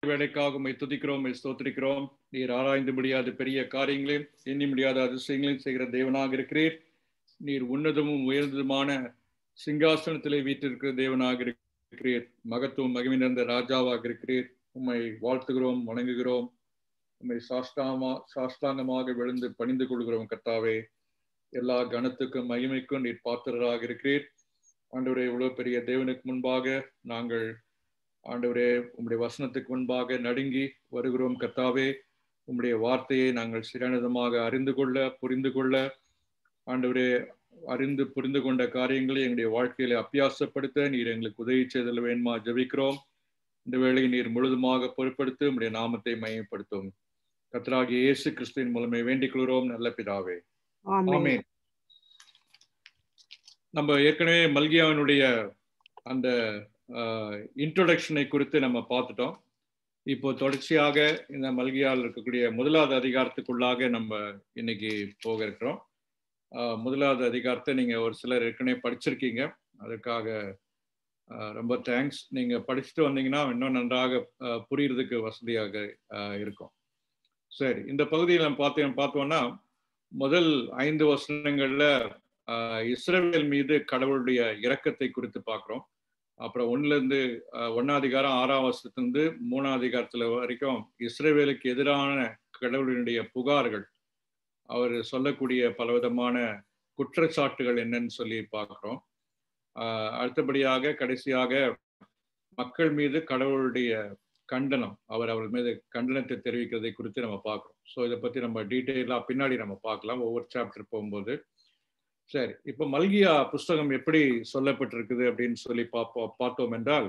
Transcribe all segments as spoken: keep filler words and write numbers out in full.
வேலைக்காக உம்மை துதிக்கிறோம், உம்மை ஸ்தோத்திரிக்கிறோம். நீர் ஆராய்ந்து முடியாத பெரிய காரியங்களையும் எண்ணி முடியாத அதிசயங்களையும் செய்கிற தேவனாக இருக்கிறீர். நீர் உன்னதமும் உயர்ந்ததுமான சிங்காசனத்திலே வீற்றிருக்கிற தேவனாக இருக்கிறீர். மகத்துவம் மகிமை நிறைந்த ராஜாவாக இருக்கிறீர். உம்மை வாழ்த்துகிறோம், வணங்குகிறோம். உம்மை சாஷ்டாமா சாஷ்டாங்கமாக விழுந்து பணிந்து கொள்கிறோம். கர்த்தாவே, எல்லா கனத்துக்கும் மகிமைக்கும் நீர் பாத்திரராக இருக்கிறீர். ஆண்டவரே, இவ்வளவு பெரிய தேவனுக்கு முன்பாக நாங்கள் ஆண்டவரே உம்முடைய வசனத்துக்கு முன்பாக நடுங்கி வருகிறோம். கர்த்தாவே, உம்முடைய வார்த்தையை நாங்கள் சிறனதமாக அறிந்து கொள்ள புரிந்து கொள்ள ஆண்டவரே அறிந்து புரிந்து கொண்ட காரியங்களை எங்களுடைய வாழ்க்கையில அபியாசப்படுத்த நீர் எங்களுக்கு உதவி செய்தல் வேண்டுமா ஜெபிக்கிறோம். இந்த வேளையை நீர் முழுதுமாக பொறுப்படுத்தி உம்முடைய நாமத்தை மையப்படுத்தும். கர்த்தராகிய இயேசு கிறிஸ்துவின் மூலமே வேண்டிக் கொள்கிறோம் நல்ல பிதாவே, ஆமென். நம்ம ஏற்கனவே மல்கியாவினுடைய அந்த இன்ட்ரோடக்ஷனை குறித்து நம்ம பார்த்துட்டோம். இப்போ தொடர்ச்சியாக இந்த மல்கியாவில் இருக்கக்கூடிய முதலாவது அதிகாரத்துக்குள்ளாக நம்ம இன்னைக்கு போக இருக்கிறோம். முதலாவது அதிகாரத்தை நீங்க ஒரு சிலர் ஏற்கனவே படிச்சிருக்கீங்க, அதுக்காக ரொம்ப தேங்க்ஸ். நீங்க படிச்சுட்டு வந்தீங்கன்னா இன்னும் நன்றாக புரியறதுக்கு வசதியாக இருக்கும். சரி, இந்த பகுதியில் நம்ம பார்த்தோம் பார்த்தோம்னா முதல் ஐந்து வசனங்கள்ல இஸ்ரவேல் மீது கடவுளுடைய இரக்கத்தை குறித்து பார்க்கிறோம். அப்புறம் ஒன்னுல இருந்து ஒன்னாம் அதிகாரம் ஆறாம் வருஷத்துலேருந்து மூணாம் அதிகாரத்துல வரைக்கும் இஸ்ரவேலுக்கு எதிரான கடவுளினுடைய புகார்கள், அவர் சொல்லக்கூடிய பலவிதமான குற்றச்சாட்டுகள் என்னன்னு சொல்லி பார்க்கிறோம். ஆஹ் அடுத்தபடியாக கடைசியாக மக்கள் மீது கடவுளுடைய கண்டனம், அவர் அவர்கள் மீது கண்டனத்தை தெரிவிக்கிறதை குறித்து நம்ம பார்க்கிறோம். ஸோ இதை பத்தி நம்ம டீட்டெயிலாக பின்னாடி நம்ம பார்க்கலாம் ஒவ்வொரு சாப்டர் போகும்போது. சரி, இப்ப மல்கியா புஸ்தகம் எப்படி சொல்லப்பட்டிருக்குது அப்படின்னு சொல்லி பார்ப்போம் பார்த்தோம் என்றால்,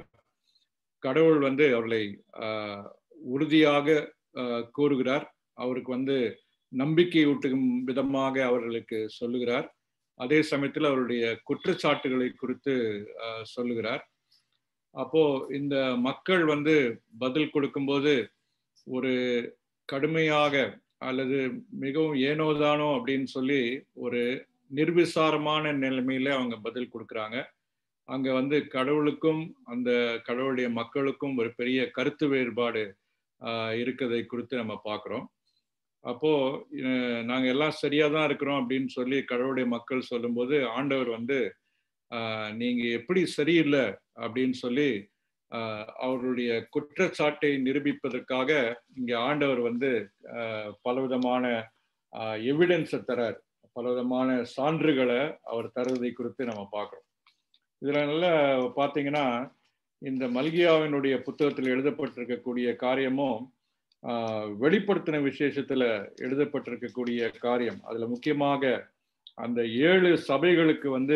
கடவுள் வந்து அவர்களை ஆஹ் உறுதியாக ஆஹ் கூறுகிறார். அவருக்கு வந்து நம்பிக்கை ஊட்டும் விதமாக அவர்களுக்கு சொல்லுகிறார். அதே சமயத்தில் அவருடைய குற்றச்சாட்டுகளை குறித்து ஆஹ் சொல்லுகிறார். அப்போ இந்த மக்கள் வந்து பதில் கொடுக்கும்போது ஒரு கடுமையாக அல்லது மிகவும் ஏனோதானோ அப்படின்னு சொல்லி ஒரு நிர்விசாரமான நிலைமையில அவங்க பதில் கொடுக்குறாங்க. அங்க வந்து கடவுளுக்கும் அந்த கடவுளுடைய மக்களுக்கும் ஒரு பெரிய கருத்து வேறுபாடு ஆஹ் இருக்கிறதை குறித்து நம்ம பார்க்கிறோம். அப்போ நாங்க எல்லாம் சரியா தான் இருக்கிறோம் அப்படின்னு சொல்லி கடவுளுடைய மக்கள் சொல்லும்போது ஆண்டவர் வந்து ஆஹ் நீங்க எப்படி சரியில்லை அப்படின்னு சொல்லி ஆஹ் அவருடைய குற்றச்சாட்டை நிரூபிப்பதற்காக இங்க ஆண்டவர் வந்து ஆஹ் பலவிதமான ஆஹ் எவிடன்ஸை தரார், பலவிதமான சான்றுகளை அவர் தருவதை குறித்து நம்ம பார்க்கிறோம். இதுல நல்லா பார்த்தீங்கன்னா இந்த மல்கியாவினுடைய புத்தகத்தில் எழுதப்பட்டிருக்கக்கூடிய காரியமும் ஆஹ் வெளிப்படுத்தின விசேஷத்துல எழுதப்பட்டிருக்கக்கூடிய காரியம், அதுல முக்கியமாக அந்த ஏழு சபைகளுக்கு வந்து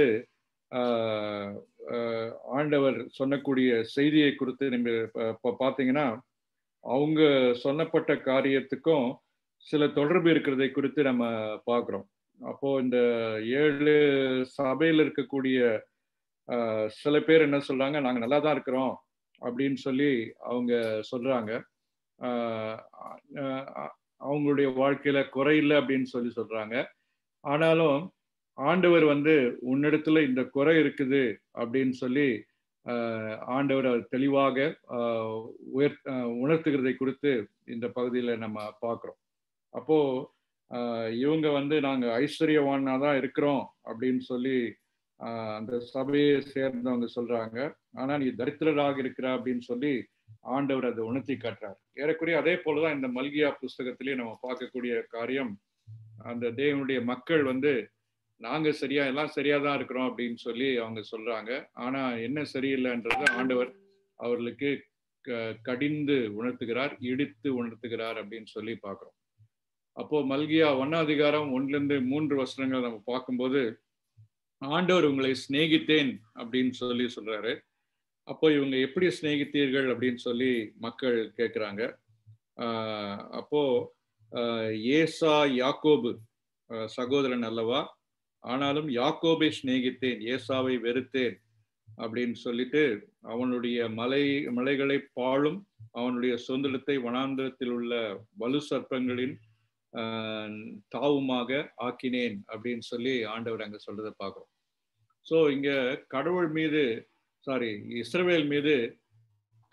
ஆஹ் ஆண்டவர் சொன்னக்கூடிய செய்தியை குறித்து நீங்க பார்த்தீங்கன்னா அவங்க சொன்னப்பட்ட காரியத்துக்கும் சில தொடர்பு இருக்கிறதை குறித்து நம்ம பார்க்கிறோம். அப்போ இந்த ஏழு சபையில் இருக்கக்கூடிய ஆஹ் சில பேர் என்ன சொல்றாங்க, நாங்க நல்லா தான் இருக்கிறோம் அப்படின்னு சொல்லி அவங்க சொல்றாங்க. ஆஹ் அவங்களுடைய வாழ்க்கையில குறையில்லை அப்படின்னு சொல்லி சொல்றாங்க. ஆனாலும் ஆண்டவர் வந்து உன்னிடத்துல இந்த குறை இருக்குது அப்படின்னு சொல்லி ஆஹ் ஆண்டவர் தெளிவாக ஆஹ் உயர் உணர்த்துகிறதை குறித்து இந்த பகுதியில நம்ம பார்க்கிறோம். அப்போ ஆஹ் இவங்க வந்து நாங்க ஐஸ்வர்யவானா தான் இருக்கிறோம் அப்படின்னு சொல்லி ஆஹ் அந்த சபையை சேர்ந்தவங்க சொல்றாங்க. ஆனா நீ தரித்திரராக இருக்கிற அப்படின்னு சொல்லி ஆண்டவர் அதை உணர்த்தி காட்டுறார். ஏறக்குறைய அதே போலதான் இந்த மல்கியா புஸ்தகத்திலேயே நம்ம பார்க்கக்கூடிய காரியம். அந்த தேவனுடைய மக்கள் வந்து நாங்க சரியா எல்லாம் சரியா தான் இருக்கிறோம் அப்படின்னு சொல்லி அவங்க சொல்றாங்க. ஆனா என்ன சரியில்லைன்றது ஆண்டவர் அவர்களுக்கு கடிந்து உணர்த்துகிறார், இடித்து உணர்த்துகிறார் அப்படின்னு சொல்லி பார்க்கிறோம். அப்போ மல்கியா ஒன்னாம் அதிகாரம் ஒன்னுல இருந்து மூன்று வசனங்கள் நம்ம பார்க்கும்போது ஆண்டவர் உங்களை சிநேகித்தேன் அப்படின்னு சொல்லி சொல்றாரு. அப்போ இவங்க எப்படி சிநேகித்தீர்கள் அப்படின்னு சொல்லி மக்கள் கேட்கிறாங்க. ஆஹ் அப்போ ஆஹ் ஏசா யாக்கோபு சகோதரன் அல்லவா, ஆனாலும் யாக்கோபை சிநேகித்தேன், ஏசாவை வெறுத்தேன் அப்படின்னு சொல்லிட்டு அவனுடைய மலை மலைகளை பாழும் அவனுடைய சுதந்திரத்தை வனாந்திரத்தில் உள்ள வலு சர்ப்பங்களின் ஆஹ் தாவுமாக ஆக்கினேன் அப்படின்னு சொல்லி ஆண்டவர் அங்க சொல்றதை பார்க்கிறோம். ஸோ இங்க கடவுள் மீது சாரி இஸ்ரவேல் மீது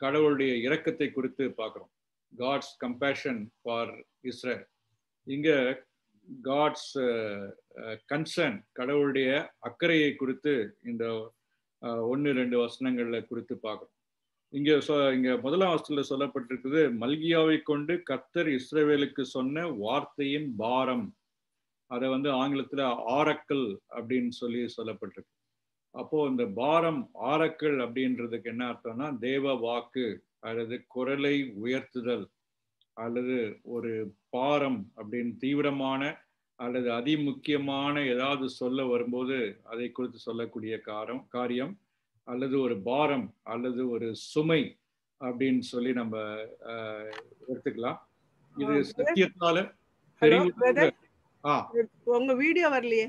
கடவுளுடைய இரக்கத்தை குறித்து பார்க்கிறோம். God's compassion for Israel. இங்க காட்ஸ் கன்சர்ன், கடவுளுடைய அக்கறையை குறித்து இந்த ஒன்று ரெண்டு வசனங்கள்ல குறித்து பார்க்கிறோம். இங்க இங்க முதலாம் வசனத்துல சொல்லப்பட்டிருக்குது, மல்கியாவை கொண்டு கர்த்தர் இஸ்ரவேலுக்கு சொன்ன வார்த்தையின் பாரம். அதை வந்து ஆங்கிலத்துல ஆரக்கல் அப்படின்னு சொல்லி சொல்லப்பட்டிருக்கு. அப்போ இந்த பாரம், ஆரக்கல் அப்படின்றதுக்கு என்ன அர்த்தம்னா தேவ வாக்கு அல்லது குரலை உயர்த்துதல் அல்லது ஒரு பாரம் அப்படின்னு தீவிரமான அல்லது அதிமுக்கியமான ஏதாவது சொல்ல வரும்போது அதை குறித்து சொல்லக்கூடிய காரம் காரியம் அல்லது ஒரு பாரம் அல்லது ஒரு சுமை அப்படின்னு சொல்லி நம்ம எடுத்துக்கலாம். இது சத்தியத்தால தெரிவு. உங்க வீடியோ வரலையே?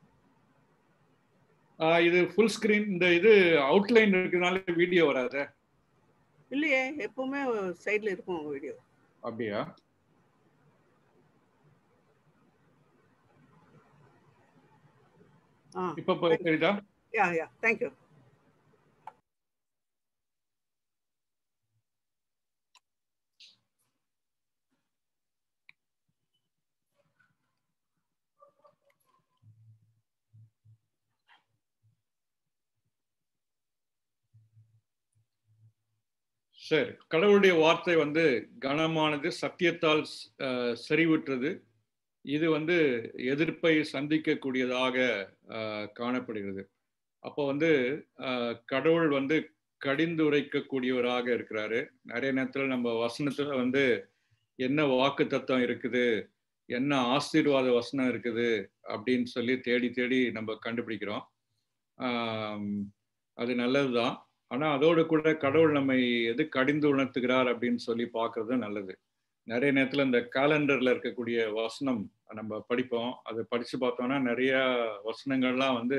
இது ஃபுல் ஸ்கிரீன், இந்த இது அவுட்லைன் இருக்கிறதுனால வீடியோ வராது. இல்லையே, எப்பவுமே சைடுல இருக்கும் உங்க வீடியோ. அப்படியா? இப்ப தெரியுதா? யா யா, thank you. சரி, கடவுளுடைய வார்த்தை வந்து கனமானது, சத்தியத்தால் செறிவுற்றது. இது வந்து எதிர்ப்பை சந்திக்கக்கூடியதாக காணப்படுகிறது. அப்போ வந்து கடவுள் வந்து கடிந்து உரைக்கக்கூடியவராக இருக்கிறாரு. நிறைய நேரத்தில் நம்ம வசனத்துல வந்து என்ன வாக்கு தத்துவம் இருக்குது, என்ன ஆசீர்வாத வசனம் இருக்குது அப்படின்னு சொல்லி தேடி தேடி நம்ம கண்டுபிடிக்கிறோம். அது நல்லதுதான். ஆனா அதோடு கூட கடவுள் நம்மை எது கடிந்து உணர்த்துகிறார் அப்படின்னு சொல்லி பார்க்கறது நல்லது. நிறைய நேரத்துல இந்த காலண்டர்ல இருக்கக்கூடிய வசனம் நம்ம படிப்போம். அதை படிச்சு பார்த்தோம்னா நிறைய வசனங்கள்லாம் வந்து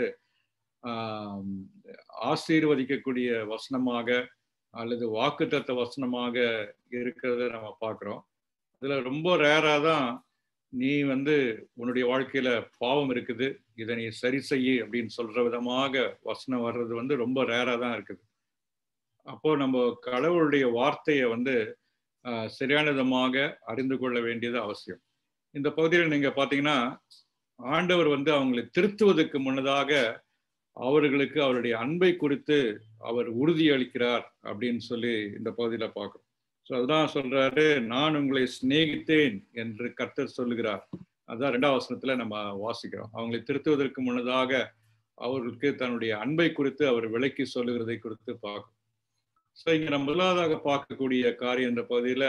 ஆஹ் ஆசீர்வதிக்கக்கூடிய வசனமாக அல்லது வாக்குத்தத்த வசனமாக இருக்கிறத நம்ம பார்க்கிறோம். அதுல ரொம்ப ரேரா தான் நீ வந்து உன்னுடைய வாழ்க்கையில பாவம் இருக்குது, இதை நீ சரி செய்ய அப்படின்னு சொல்ற விதமாக வசனம் வர்றது வந்து ரொம்ப ரேரா தான் இருக்குது. அப்போ நம்ம கடவுளுடைய வார்த்தையை வந்து ஆஹ் சரியான விதமாக அறிந்து கொள்ள வேண்டியது அவசியம். இந்த பகுதியில் நீங்க பாத்தீங்கன்னா ஆண்டவர் வந்து அவங்களை திருத்துவதற்கு முன்னதாக அவர்களுக்கு அவருடைய அன்பை குறித்து அவர் உறுதி அளிக்கிறார் அப்படின்னு சொல்லி இந்த பகுதியில பார்க்கிறோம். ஸோ அதுதான் சொல்றாரு, நான் உங்களை சிநேகித்தேன் என்று கர்த்தர் சொல்லுகிறார். அதான் ரெண்டாம் வசனத்துல நம்ம வாசிக்கிறோம். அவங்களை திருத்துவதற்கு முன்னதாக அவர்களுக்கு தன்னுடைய அன்பை குறித்து அவர் விளக்கி சொல்லுகிறதை குறித்து பார்க்கிறோம். ஸோ இங்க நம்ம முதலாவதாக பார்க்கக்கூடிய காரியம் இந்த பகுதியில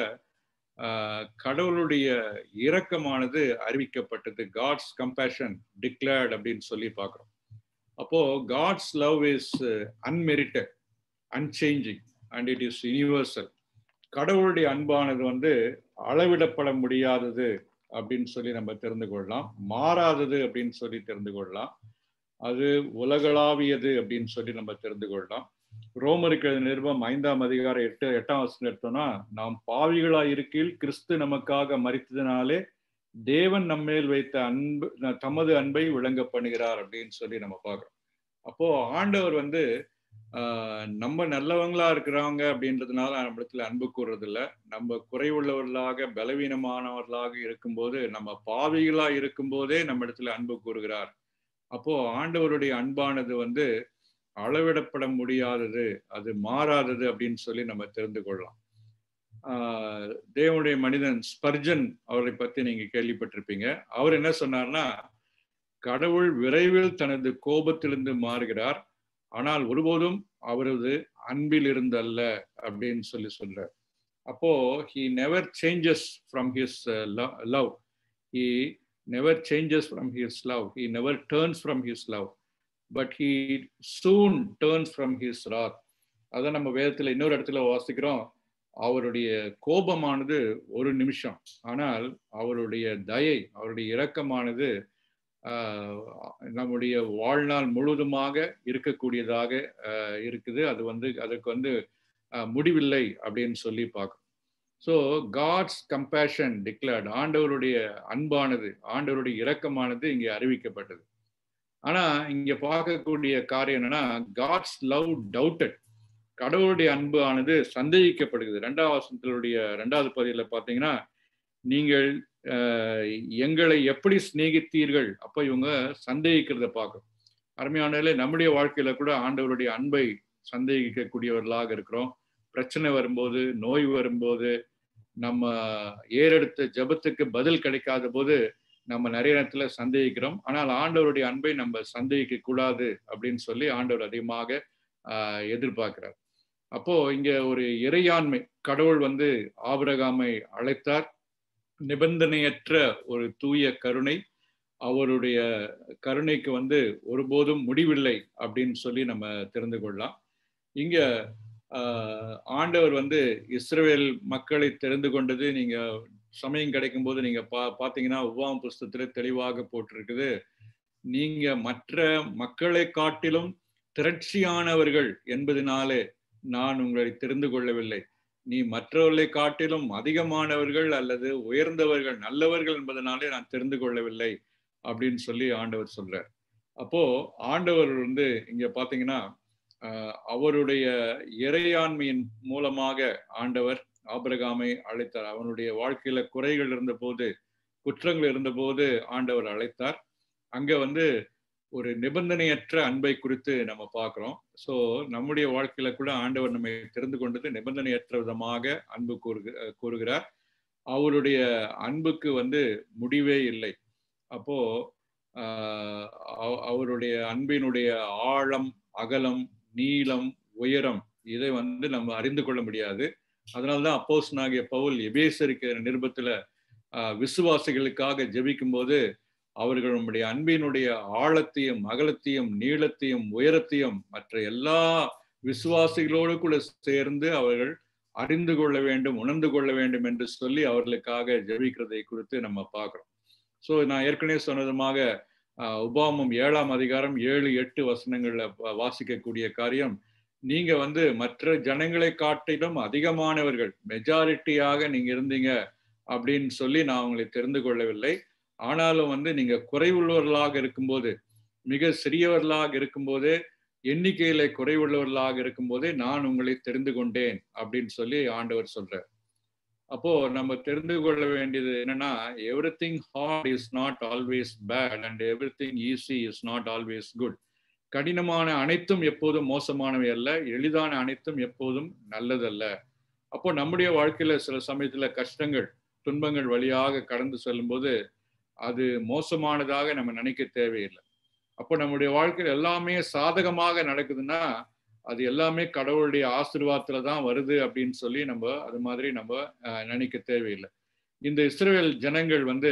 ஆஹ் கடவுளுடைய இரக்கமானது அறிவிக்கப்பட்டது. காட்ஸ் கம்பேஷன் டிக்ளேர்ட் அப்படின்னு சொல்லி பார்க்கிறோம். அப்போ God's love is unmerited, unchanging and it is universal. கடவுளுடைய அன்பானது வந்து அளவிடப்பட முடியாதது அப்படின்னு சொல்லி நம்ம தெரிந்து கொள்ளலாம். மாறாதது அப்படின்னு சொல்லி தெரிந்து கொள்ளலாம். அது உலகளாவியது அப்படின்னு சொல்லி நம்ம தெரிந்து கொள்ளலாம். ரோமருக்கு நிருபம் ஐந்தாம் அதிகாரம் எட்டு எட்டாம் வசனம் எடுத்தோம்னா, நாம் பாவிகளாய் இருக்கையில் கிறிஸ்து நமக்காக மரித்ததினாலே தேவன் நம்மேல் வைத்த அன்பு தமது அன்பை விளங்க பண்ணுகிறார் அப்படின்னு சொல்லி நம்ம பார்க்கிறோம். அப்போ ஆண்டவர் வந்து ஆஹ் நம்ம நல்லவங்களா இருக்கிறவங்க அப்படின்றதுனால நம்மிடத்துல அன்பு கூறுறது இல்லை. நம்ம குறைவுள்ளவர்களாக பலவீனமானவர்களாக இருக்கும்போது, நம்ம பாவிகளா இருக்கும்போதே நம்ம இடத்துல அன்பு கூறுகிறார். அப்போ ஆண்டவருடைய அன்பானது வந்து அளவிடப்பட முடியாதது, அது மாறாதது அப்படின்னு சொல்லி நம்ம தெரிந்து கொள்ளலாம். ஆஹ் தேவனுடைய மனிதன் ஸ்பர்ஜன் அவரை பத்தி நீங்க கேள்விப்பட்டிருப்பீங்க. அவர் என்ன சொன்னார்னா, கடவுள் விரைவில் தனது கோபத்திலிருந்து மாறுகிறார், ஆனால் ஒருபோதும் அவரது அன்பில் இருந்து அல்ல அப்படின்னு சொல்லி சொல்றார். அப்போ he never changes from his love, he never changes from his love, he never turns from his love, but he soon turns from his wrath. அதான் நம்ம வேதத்துல இன்னொரு இடத்துல வாசிக்கிறோம், அவருடைய கோபமானது ஒரு நிமிஷம், ஆனால் அவருடைய தயை, அவருடைய இரக்கமானது நம்முடைய வாழ்நாள் முழுவதுமாக இருக்கக்கூடியதாக இருக்குது. அது வந்து அதுக்கு வந்து முடிவில்லை அப்படின்னு சொல்லி பார்க்கணும். ஸோ காட்ஸ் கம்பேஷன் டிக்ளேர்ட், ஆண்டவருடைய அன்பானது, ஆண்டவருடைய இரக்கமானது இங்கே அறிவிக்கப்பட்டது. ஆனா இங்க பார்க்கக்கூடிய காரியம் என்னன்னா, காட்ஸ் லவ் டவுட்டட். கடவுளுடைய அன்பு ஆனது சந்தேகிக்கப்படுகிறது. இரண்டாவது வசனத்தினுடைய இரண்டாவது பகுதியில் பார்த்தீங்கன்னா, நீங்கள் எங்களை எப்படி சிநேகித்தீர்கள், அப்ப இவங்க சந்தேகிக்கிறத பார்க்கணும். அருமையானவர்களே, நம்முடைய வாழ்க்கையில கூட ஆண்டவருடைய அன்பை சந்தேகிக்கக்கூடியவர்களாக இருக்கிறோம். பிரச்சனை வரும்போது, நோய் வரும்போது, நம்ம ஏறெடுத்த ஜெபத்துக்கு பதில் கிடைக்காத போது நம்ம நிறைய நேரத்துல சந்தேகிக்கிறோம். ஆனால் ஆண்டவருடைய அன்பை நம்ம சந்தேகிக்க கூடாது அப்படின்னு சொல்லி ஆண்டவர் அதிகமாக ஆஹ் எதிர்பார்க்கிறார். அப்போ இங்க ஒரு இறையாண்மை, கடவுள் வந்து ஆபிரகாமை அழைத்தார். நிபந்தனையற்ற ஒரு தூய கருணை, அவருடைய கருணைக்கு வந்து ஒருபோதும் முடிவில்லை அப்படின்னு சொல்லி நம்ம தெரிந்து கொள்ளலாம். இங்க ஆஹ் ஆண்டவர் வந்து இஸ்ரவேல் மக்களை தெரிந்து கொண்டது, நீங்க சமயம் கிடைக்கும் போது நீங்க பா பாத்தீங்கன்னா உபாகம புஸ்தகத்துல தெளிவாக போட்டிருக்குது. நீங்க மற்ற மக்களை காட்டிலும் திரட்சியானவர்கள் என்பதனாலே நான் உங்களை தெரிந்து கொள்ளவில்லை. நீ மற்றவர்களை காட்டிலும் அதிகமானவர்கள் அல்லது உயர்ந்தவர்கள், நல்லவர்கள் என்பதனாலே நான் தெரிந்து கொள்ளவில்லை அப்படின்னு சொல்லி ஆண்டவர் சொல்றார். அப்போ ஆண்டவர் வந்து இங்க பாத்தீங்கன்னா அவருடைய இறையாண்மையின் மூலமாக ஆண்டவர் ஆபிரகாமை அழைத்தார். அவனுடைய வாழ்க்கையில குறைகள் இருந்த போது, குற்றங்கள் இருந்த போது ஆண்டவர் அழைத்தார். அங்க வந்து ஒரு நிபந்தனையற்ற அன்பை குறித்து நம்ம பார்க்கிறோம். ஸோ நம்முடைய வாழ்க்கையில கூட ஆண்டவர் நம்மை தெரிந்து கொண்டது நிபந்தனையற்ற விதமாக அன்பு கூறுக கூறுகிறார். அவருடைய அன்புக்கு வந்து முடிவே இல்லை. அப்போ ஆஹ் அவருடைய அன்பினுடைய ஆழம், அகலம், நீளம், உயரம் இதை வந்து நம்ம அறிந்து கொள்ள முடியாது. அதனால்தான் அப்போஸ்தலனாகிய பவுல் எபேசருக்கு நிருபத்துல ஆஹ் விசுவாசிகளுக்காக ஜெபிக்கும் போது அவர்கள் நம்முடைய அன்பினுடைய ஆழத்தையும், அகலத்தையும், நீளத்தையும், உயரத்தையும் மற்ற எல்லா விசுவாசிகளோடு கூட சேர்ந்து அவர்கள் அறிந்து கொள்ள வேண்டும், உணர்ந்து கொள்ள வேண்டும் என்று சொல்லி அவர்களுக்காக ஜெபிக்கிறதை குறித்து நம்ம பார்க்கிறோம். ஸோ நான் ஏற்கனவே சொன்னதுமாக உபாகமம் ஏழாம் அதிகாரம் ஏழு எட்டு வசனங்கள்ல வாசிக்கக்கூடிய காரியம், நீங்க வந்து மற்ற ஜனங்களை காட்டிலும் அதிகமானவர்கள், மெஜாரிட்டியாக நீங்க இருந்தீங்க அப்படின்னு சொல்லி நான் உங்களை தெரிந்து கொள்ளவில்லை. ஆனாலும் வந்து நீங்க குறைவுள்ளவர்களாக இருக்கும்போது, மிக சிறியவர்களாக இருக்கும்போதே, எண்ணிக்கையில குறைவுள்ளவர்களாக இருக்கும்போதே நான் உங்களை தெரிந்து கொண்டேன் அப்படின்னு சொல்லி ஆண்டவர் சொல்றார். அப்போ நம்ம தெரிந்து கொள்ள வேண்டியது என்னன்னா, everything hard is not always bad and everything easy is not always good. கடினமான அனைத்தும் எப்போதும் மோசமானவை அல்ல, எளிதான அனைத்தும் எப்போதும் நல்லதல்ல. அப்போ நம்முடைய வாழ்க்கையில சில சமயத்துல கஷ்டங்கள், துன்பங்கள் வழியாக கடந்து செல்லும் போது அது மோசமானதாக நம்ம நினைக்க தேவையில்லை. அப்போ நம்முடைய வாழ்க்கையில் எல்லாமே சாதகமாக நடக்குதுன்னா அது எல்லாமே கடவுளுடைய ஆசீர்வாதத்துல தான் வருது அப்படின்னு சொல்லி நம்ம அது மாதிரி நம்ம நினைக்க தேவையில்லை. இந்த இஸ்ரவேல் ஜனங்கள் வந்து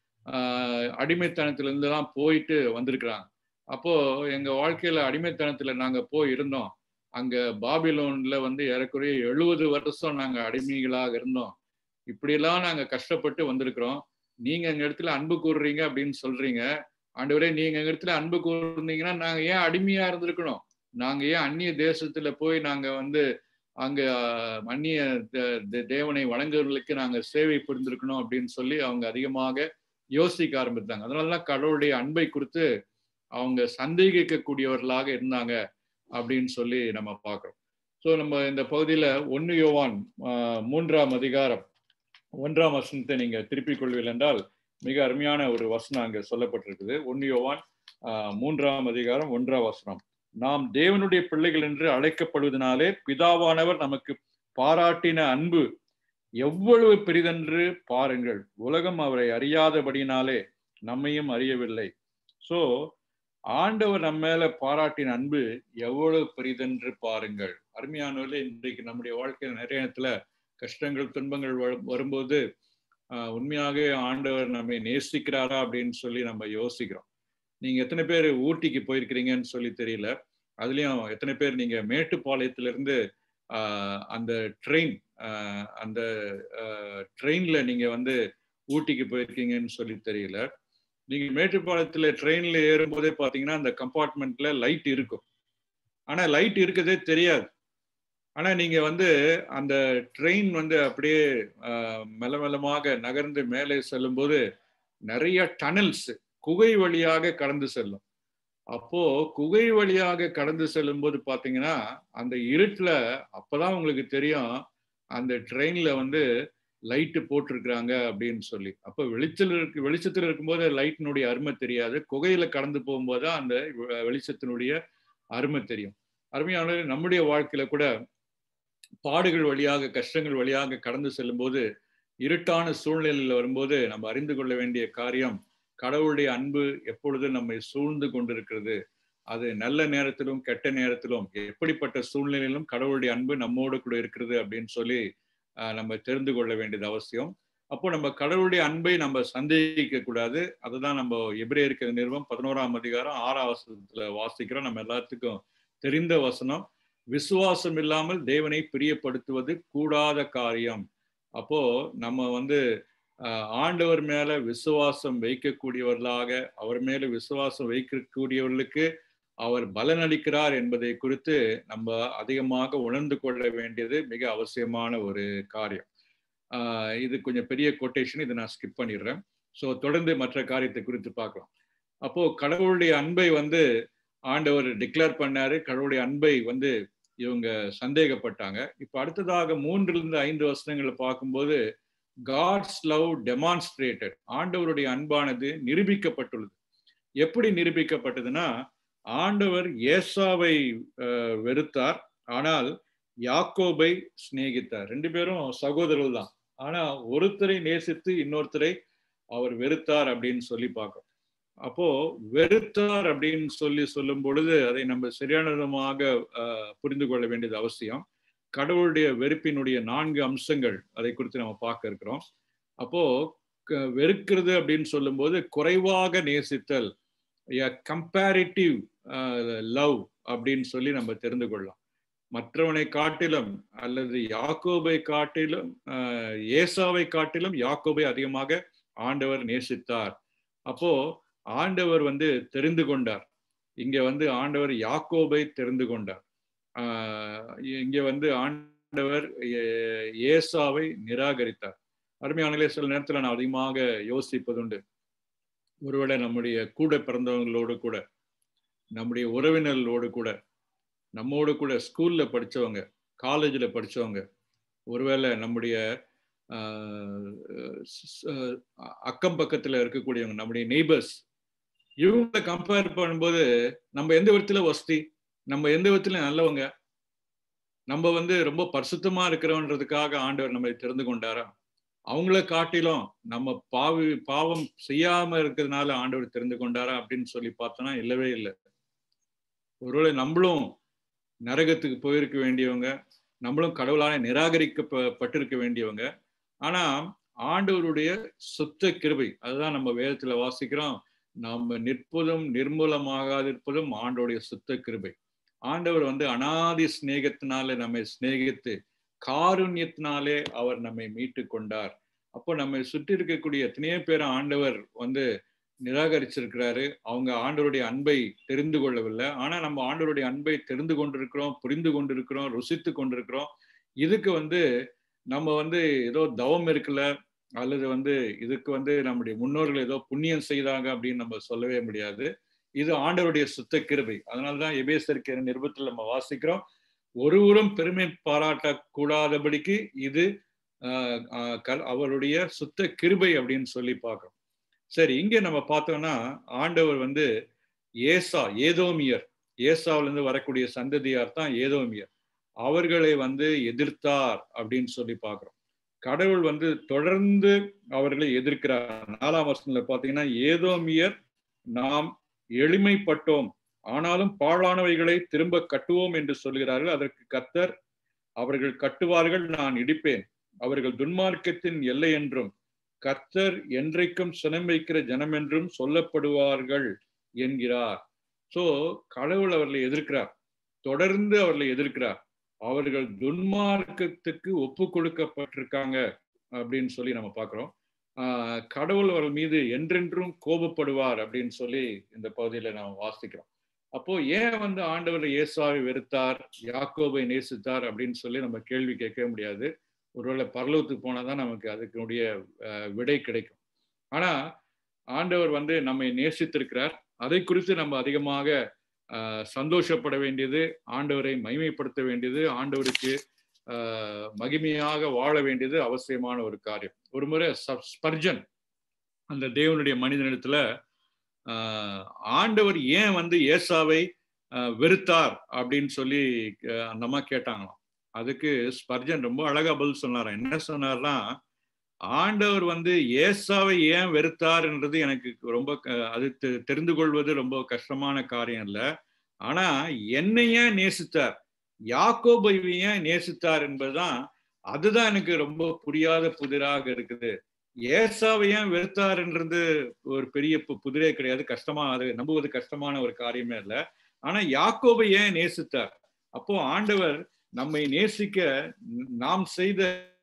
ஆஹ் அடிமைத்தனத்துல இருந்து தான் போயிட்டு வந்திருக்கிறாங்க. அப்போ எங்க வாழ்க்கையில அடிமைத்தனத்துல நாங்க போய் இருந்தோம். அங்க பாபிலோன்ல வந்து ஏறக்குறைய எழுபது வருஷம் நாங்க அடிமைகளாக இருந்தோம். இப்படியெல்லாம் நாங்க கஷ்டப்பட்டு வந்திருக்கிறோம். நீங்க எங்க இடத்துல அன்பு கூறுறீங்க அப்படின்னு சொல்றீங்க. ஆண்டவரே, நீங்க எங்க இடத்துல அன்பு கூறுனீங்கன்னா நாங்க ஏன் அடிமையா இருந்திருக்கணும்? நாங்க ஏன் அந்நிய தேசத்துல போய் நாங்க வந்து அங்க அந்நிய தேவனை வணங்குறவர்களுக்கு நாங்க சேவை புரிந்திருக்கணும் அப்படின்னு சொல்லி அவங்க அதிகமாக யோசிக்க ஆரம்பித்தாங்க. அதனாலதான் கடவுளுடைய அன்பை குறித்து அவங்க சந்தேகிக்கக்கூடியவர்களாக இருந்தாங்க அப்படின்னு சொல்லி நம்ம பார்க்கிறோம். ஸோ நம்ம இந்த பகுதியில ஒன்னு யோவான் மூன்றாம் அதிகாரம் ஒன்றாம் வசனத்தை நீங்க திருப்பிக் கொள்வீர்கள் என்றால் மிக அருமையான ஒரு வசனம் அங்க சொல்லப்பட்டிருக்குது. ஒன்னு யோவான் ஆஹ் மூன்றாம் அதிகாரம் ஒன்றாம் வசனம். நாம் தேவனுடைய பிள்ளைகள் என்று அழைக்கப்படுவதனாலே பிதாவானவர் நமக்கு பாராட்டின அன்பு எவ்வளவு பெரிதென்று பாருங்கள். உலகம் அவரை அறியாதபடினாலே நம்மையும் அறியவில்லை. சோ ஆண்டவர் நம்ம மேல பாராட்டின அன்பு எவ்வளவு பெரிதென்று பாருங்கள். அருமையானவர்களே, இன்றைக்கு நம்முடைய வாழ்க்கையில நிறைய இடத்துல கஷ்டங்கள், துன்பங்கள் வரும்போது ஆஹ் உண்மையாக ஆண்டவர் நம்மை நேசிக்கிறாரா அப்படின்னு சொல்லி நம்ம யோசிக்கிறோம். நீங்க எத்தனை பேர் ஊட்டிக்கு போயிருக்கிறீங்கன்னு சொல்லி தெரியல. அதுலயும் எத்தனை பேர் நீங்க மேட்டுப்பாளையத்திலிருந்து ஆஹ் அந்த ட்ரெயின் ஆஹ் அந்த ட்ரெயின்ல நீங்க வந்து ஊட்டிக்கு போயிருக்கீங்கன்னு சொல்லி தெரியல. நீங்க மேட்டுப்பாளையத்துல ட்ரெயின்ல ஏறும்போதே பாத்தீங்கன்னா அந்த கம்பார்ட்மெண்ட்ல லைட் இருக்கும். ஆனா லைட் இருக்கதே தெரியாது. ஆனா நீங்க வந்து அந்த ட்ரெயின் வந்து அப்படியே மெல்ல மெல்லமாக நகர்ந்து மேலே செல்லும் போது நிறைய டனல்ஸ், குகை வழியாக கடந்து செல்லும். அப்போ குகை வழியாக கடந்து செல்லும் போது பாத்தீங்கன்னா அந்த இருட்டுல அப்பதான் உங்களுக்கு தெரியும் அந்த ட்ரெயின்ல வந்து லைட்டு போட்டிருக்கிறாங்க அப்படின்னு சொல்லி. அப்ப வெளிச்சல் இருக்கு வெளிச்சத்தில் இருக்கும்போது லைட்டினுடைய அருமை தெரியாது. குகையில கடந்து போகும்போது அந்த வெளிச்சத்தினுடைய அருமை தெரியும். அருமையான நம்முடைய வாழ்க்கையில கூட பாடுகள் வழியாக கஷ்டங்கள் வழியாக கடந்து செல்லும் போது இருட்டான சூழ்நிலையில் வரும்போது நம்ம அறிந்து கொள்ள வேண்டிய காரியம் கடவுளுடைய அன்பு எப்பொழுது நம்மை சூழ்ந்து கொண்டிருக்கிறது. அது நல்ல நேரத்திலும் கெட்ட நேரத்திலும் எப்படிப்பட்ட சூழ்நிலையிலும் கடவுளுடைய அன்பு நம்மோடு கூட இருக்கிறது அப்படின்னு சொல்லி நம்ம தெரிந்து கொள்ள வேண்டியது அவசியம். அப்போ நம்ம கடவுளுடைய அன்பை நம்ம சந்தேகிக்க கூடாது. அதுதான் நம்ம எபிரேயருக்கு நிறுவம் பதினோராம் அதிகாரம் ஆறாம் வசனத்துல வாசிக்கிறோம். நம்ம எல்லாத்துக்கும் தெரிந்த வசனம். விசுவாசம் இல்லாமல் தேவனை பிரியப்படுத்துவது கூடாத காரியம். அப்போ நம்ம வந்து ஆண்டவர் மேல விசுவாசம் வைக்கக்கூடியவர்களாக அவர் மேல விசுவாசம் வைக்கக்கூடியவர்களுக்கு அவர் பலனளிக்கிறார் என்பதை குறித்து நம்ம அதிகமாக உணர்ந்து கொள்ள வேண்டியது மிக அவசியமான ஒரு காரியம். ஆஹ் இது கொஞ்சம் பெரிய கொட்டேஷன், இதை நான் ஸ்கிப் பண்ணிடுறேன். ஸோ தொடர்ந்து மற்ற காரியத்தை குறித்து பார்க்கலாம். அப்போ கடவுளுடைய அன்பை வந்து ஆண்டவர் டிக்ளேர் பண்ணாரு. கடவுளுடைய அன்பை வந்து இவங்க சந்தேகப்பட்டாங்க. இப்ப அடுத்ததாக மூன்றிலிருந்து ஐந்து வசனங்களை பார்க்கும்போது காட்ஸ் லவ் டெமான்ஸ்ட்ரேட்டட், ஆண்டவருடைய அன்பானது நிரூபிக்கப்பட்டுள்ளது. எப்படி நிரூபிக்கப்பட்டதுன்னா ஆண்டவர் ஏசாவை வெறுத்தார், ஆனால் யாக்கோபை சிநேகித்தார். ரெண்டு பேரும் சகோதரர்கள் தான், ஆனா ஒருத்தரை நேசித்து இன்னொருத்தரை அவர் வெறுத்தார் அப்படின்னு சொல்லி பார்க்கிறோம். அப்போ வெறுத்தார் அப்படின்னு சொல்லி சொல்லும் பொழுது அதை நம்ம சரியான விதமாக புரிந்து கொள்ள வேண்டியது அவசியம். கடவுளுடைய வெறுப்பினுடைய நான்கு அம்சங்கள் அதை குறித்து நம்ம பார்க்க இருக்கிறோம். அப்போ வெறுக்கிறது அப்படின்னு சொல்லும் போது குறைவாக நேசித்தல், கம்பேரிட்டிவ் லவ் அப்படின்னு சொல்லி நம்ம தெரிந்து கொள்ளலாம். மற்றவனை காட்டிலும் அல்லது யாக்கோபை காட்டிலும் ஏசாவை காட்டிலும் யாக்கோபை அதிகமாக ஆண்டவர் நேசித்தார். அப்போ ஆண்டவர் வந்து தெரிந்து கொண்டார். இங்க வந்து ஆண்டவர் யாக்கோபை தெரிந்து கொண்டார். ஆஹ் இங்க வந்து ஆண்டவர் ஏசாவை நிராகரித்தார். அருமையானே, சில நேரத்துல நான் அதிகமாக யோசிப்பதுண்டு. ஒருவேளை நம்முடைய கூட பிறந்தவங்களோடு கூட, நம்முடைய உறவினர்களோடு கூட, நம்மோடு கூட ஸ்கூல்ல படிச்சவங்க, காலேஜில் படிச்சவங்க, ஒருவேளை நம்முடைய அக்கம் பக்கத்துல இருக்கக்கூடியவங்க, நம்முடைய நெய்பர்ஸ், இவங்களை கம்பேர் பண்ணும்போது நம்ம எந்த விதத்துல வசதி, நம்ம எந்த விதத்துல நல்லவங்க, நம்ம வந்து ரொம்ப பரிசுத்தமா இருக்கிறோன்றதுக்காக ஆண்டவர் நம்மை தெரிந்து கொண்டாரா? அவங்கள காட்டிலும் நம்ம பாவி பாவம் செய்யாம இருக்கிறதுனால ஆண்டவர் தெரிந்து கொண்டாரா அப்படின்னு சொல்லி பார்த்தோம்னா இல்லவே இல்லை. ஒருவேளை நம்மளும் நரகத்துக்கு போயிருக்க வேண்டியவங்க, நம்மளும் கடவுளால நிராகரிக்கப்பட்டிருக்க வேண்டியவங்க. ஆனா ஆண்டவருடைய சுத்த கிருபை, அதுதான் நம்ம வேதத்துல வாசிக்கிறோம், நம்ம நிற்பதும் நிர்மூலமாகாதிருப்பதும் ஆண்டவருடைய சுத்த கிருபை. ஆண்டவர் வந்து அனாதி சிநேகத்தினாலே நம்மை சிநேகித்து காருண்யத்தினாலே அவர் நம்மை மீட்டு கொண்டார். அப்போ நம்மை சுற்றி இருக்கக்கூடிய எத்தனையோ பேர் ஆண்டவர் வந்து நிராகரிச்சிருக்கிறாரு. அவங்க ஆண்டவருடைய அன்பை தெரிந்து கொள்ளவில்லை. ஆனா நம்ம ஆண்டவருடைய அன்பை தெரிந்து கொண்டிருக்கிறோம், புரிந்து கொண்டிருக்கிறோம், ருசித்து கொண்டிருக்கிறோம். இதுக்கு வந்து நம்ம வந்து ஏதோ தவம் இருக்குல்ல, அல்லது வந்து இதுக்கு வந்து நம்முடைய முன்னோர்கள் ஏதோ புண்ணியம் செய்தாங்க அப்படின்னு நம்ம சொல்லவே முடியாது. இது ஆண்டவருடைய சுத்த கிருபை. அதனால்தான் எபேசியர் நிருபத்தில் நம்ம வாசிக்கிறோம், ஒருவரும் பெருமை பாராட்டக்கூடாதபடிக்கு இது அவருடைய சுத்த கிருபை அப்படின்னு சொல்லி பார்க்கிறோம். சரி, இங்க நம்ம பார்த்தோம்னா ஆண்டவர் வந்து ஏசா ஏதோமியர், ஏசாவில இருந்து வரக்கூடிய சந்ததியார் தான் ஏதோமியர், அவர்களை வந்து எதிர்த்தார் அப்படின்னு சொல்லி பார்க்கிறோம். கடவுள் வந்து தொடர்ந்து அவர்களை எதிர்க்கிறார். நாலாம் வருஷத்துல பார்த்தீங்கன்னா ஏதோமியர் நாம் எளிமைப்பட்டோம், ஆனாலும் பாழானவைகளை திரும்ப கட்டுவோம் என்று சொல்கிறார்கள். அதற்கு கர்த்தர், அவர்கள் கட்டுவார்கள், நான் இடிப்பேன், அவர்கள் துன்மார்க்கத்தின் எல்லை என்றும் கர்த்தர் என்றைக்கும் சினம் வைக்கிற ஜனம் என்றும் சொல்லப்படுவார்கள் என்கிறார். சோ கடவுள் அவர்களை எதிர்க்கிறார், தொடர்ந்து அவர்களை எதிர்க்கிறார். அவர்கள் துன்மார்க்கத்துக்கு ஒப்பு கொடுக்கப்பட்டிருக்காங்க அப்படின்னு சொல்லி நம்ம பார்க்கிறோம். ஆஹ் கடவுள் அவர்கள் மீது என்றென்றும் கோபப்படுவார் அப்படின்னு சொல்லி இந்த பகுதியில நாம் வாசிக்கிறோம். அப்போ ஏன் வந்து ஆண்டவர் ஏசாவை வெறுத்தார், யாக்கோபை நேசித்தார் அப்படின்னு சொல்லி நம்ம கேள்வி கேட்க முடியாது. ஒருவேளை பரலோகத்துக்கு போனாதான் நமக்கு அதுக்குடைய விடை கிடைக்கும். ஆனா ஆண்டவர் வந்து நம்மை நேசித்திருக்கிறார், அதை குறித்து நம்ம அதிகமாக ஆஹ் சந்தோஷப்பட வேண்டியது, ஆண்டவரை மகிமைப்படுத்த வேண்டியது, ஆண்டவருக்கு ஆஹ் மகிமையாக வாழ வேண்டியது அவசியமான ஒரு காரியம். ஒரு முறை ஸ்பர்ஜன் அந்த தேவனுடைய மனிதனிடத்துல ஆஹ் ஆண்டவர் ஏன் வந்து ஏசாவை வெறுத்தார் அப்படின்னு சொல்லி அந்த அம்மா கேட்டாங்களாம். அதுக்கு ஸ்பர்ஜன் ரொம்ப அழகா பதில் சொன்னார். என்ன சொன்னார்னா, ஆண்டவர் வந்து ஏசாவை ஏன் வெறுத்தார்ன்றது எனக்கு ரொம்ப அது தெரிந்து கொள்வது ரொம்ப கஷ்டமான காரியம் இல்லை. ஆனா என்னை ஏன் நேசித்தார், யாக்கோபை ஏன் நேசித்தார் என்பதுதான், அதுதான் எனக்கு ரொம்ப புரியாத புதிராக இருக்குது. ஏசாவை ஏன் வெறுத்தார்ன்றது ஒரு பெரிய புதிரே கிடையாது, கஷ்டமா அது நம்புவது கஷ்டமான ஒரு காரியமே இல்லை. ஆனா யாக்கோபை ஏன் நேசித்தார்? அப்போ ஆண்டவர் நம்மை நேசிக்க நாம் செய்த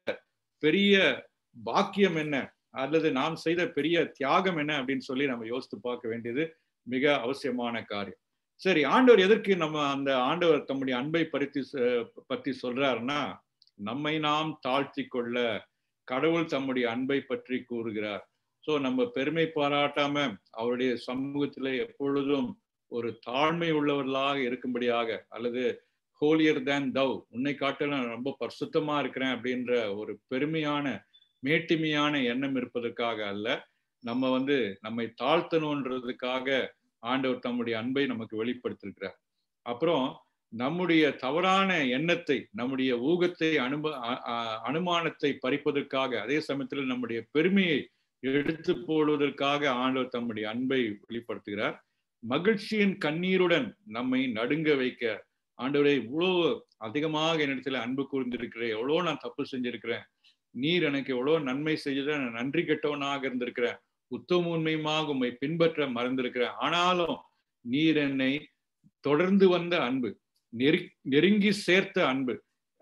பெரிய பாக்கியம் என்ன, அல்லது நாம் செய்த பெரிய தியாகம் என்ன அப்படின்னு சொல்லி நம்ம யோசித்து பார்க்க வேண்டியது மிக அவசியமான காரியம். சரி, ஆண்டவர் எதற்கு நம்ம அந்த ஆண்டவர் தம்முடைய அன்பை பற்றி பற்றி சொல்றாருன்னா, நம்மை நாம் தாழ்த்தி கொள்ள கடவுள் தம்முடைய அன்பை பற்றி கூறுகிறார். சோ நம்ம பெருமை பாராட்டாம அவருடைய சமூகத்திலே எப்பொழுதும் ஒரு தாழ்மை உள்ளவர்களாக இருக்கும்படியாக, அல்லது ஹோலியர் தேன் தவ், உன்னை காட்டில நான் ரொம்ப பரிசுத்தமா இருக்கிறேன் அப்படின்ற ஒரு பெருமையான மேட்டிமையான எண்ணம் இருப்பதற்காக அல்ல, நம்ம வந்து நம்மை தாழ்த்தணுன்றதுக்காக ஆண்டவர் தம்முடைய அன்பை நமக்கு வெளிப்படுத்திருக்கிறார். அப்புறம் நம்முடைய தவறான எண்ணத்தை, நம்முடைய ஊகத்தை, அனுப அனுமானத்தை பறிப்பதற்காக, அதே சமயத்தில் நம்முடைய பெருமையை எடுத்து போடுவதற்காக ஆண்டவர் தம்முடைய அன்பை வெளிப்படுத்துகிறார். மகிழ்ச்சியின் கண்ணீருடன் நம்மை நடுங்க வைக்க, ஆண்டவரே இவ்வளவு அதிகமாக என்னிடத்துல அன்பு கூர்ந்திருக்கிறேன், எவ்வளோ நான் தப்பு செஞ்சிருக்கிறேன், நீர் எனக்கு எவ்வளவு நன்மை செய்த நான் நன்றி கெட்டவனாக இருந்திருக்கிறேன், உத்தம உண்மையுமாக உம்மை பின்பற்ற மறந்திருக்கிறேன், ஆனாலும் நீர் என்னை தொடர்ந்து வந்த அன்பு, நெரு நெருங்கி சேர்த்த அன்பு,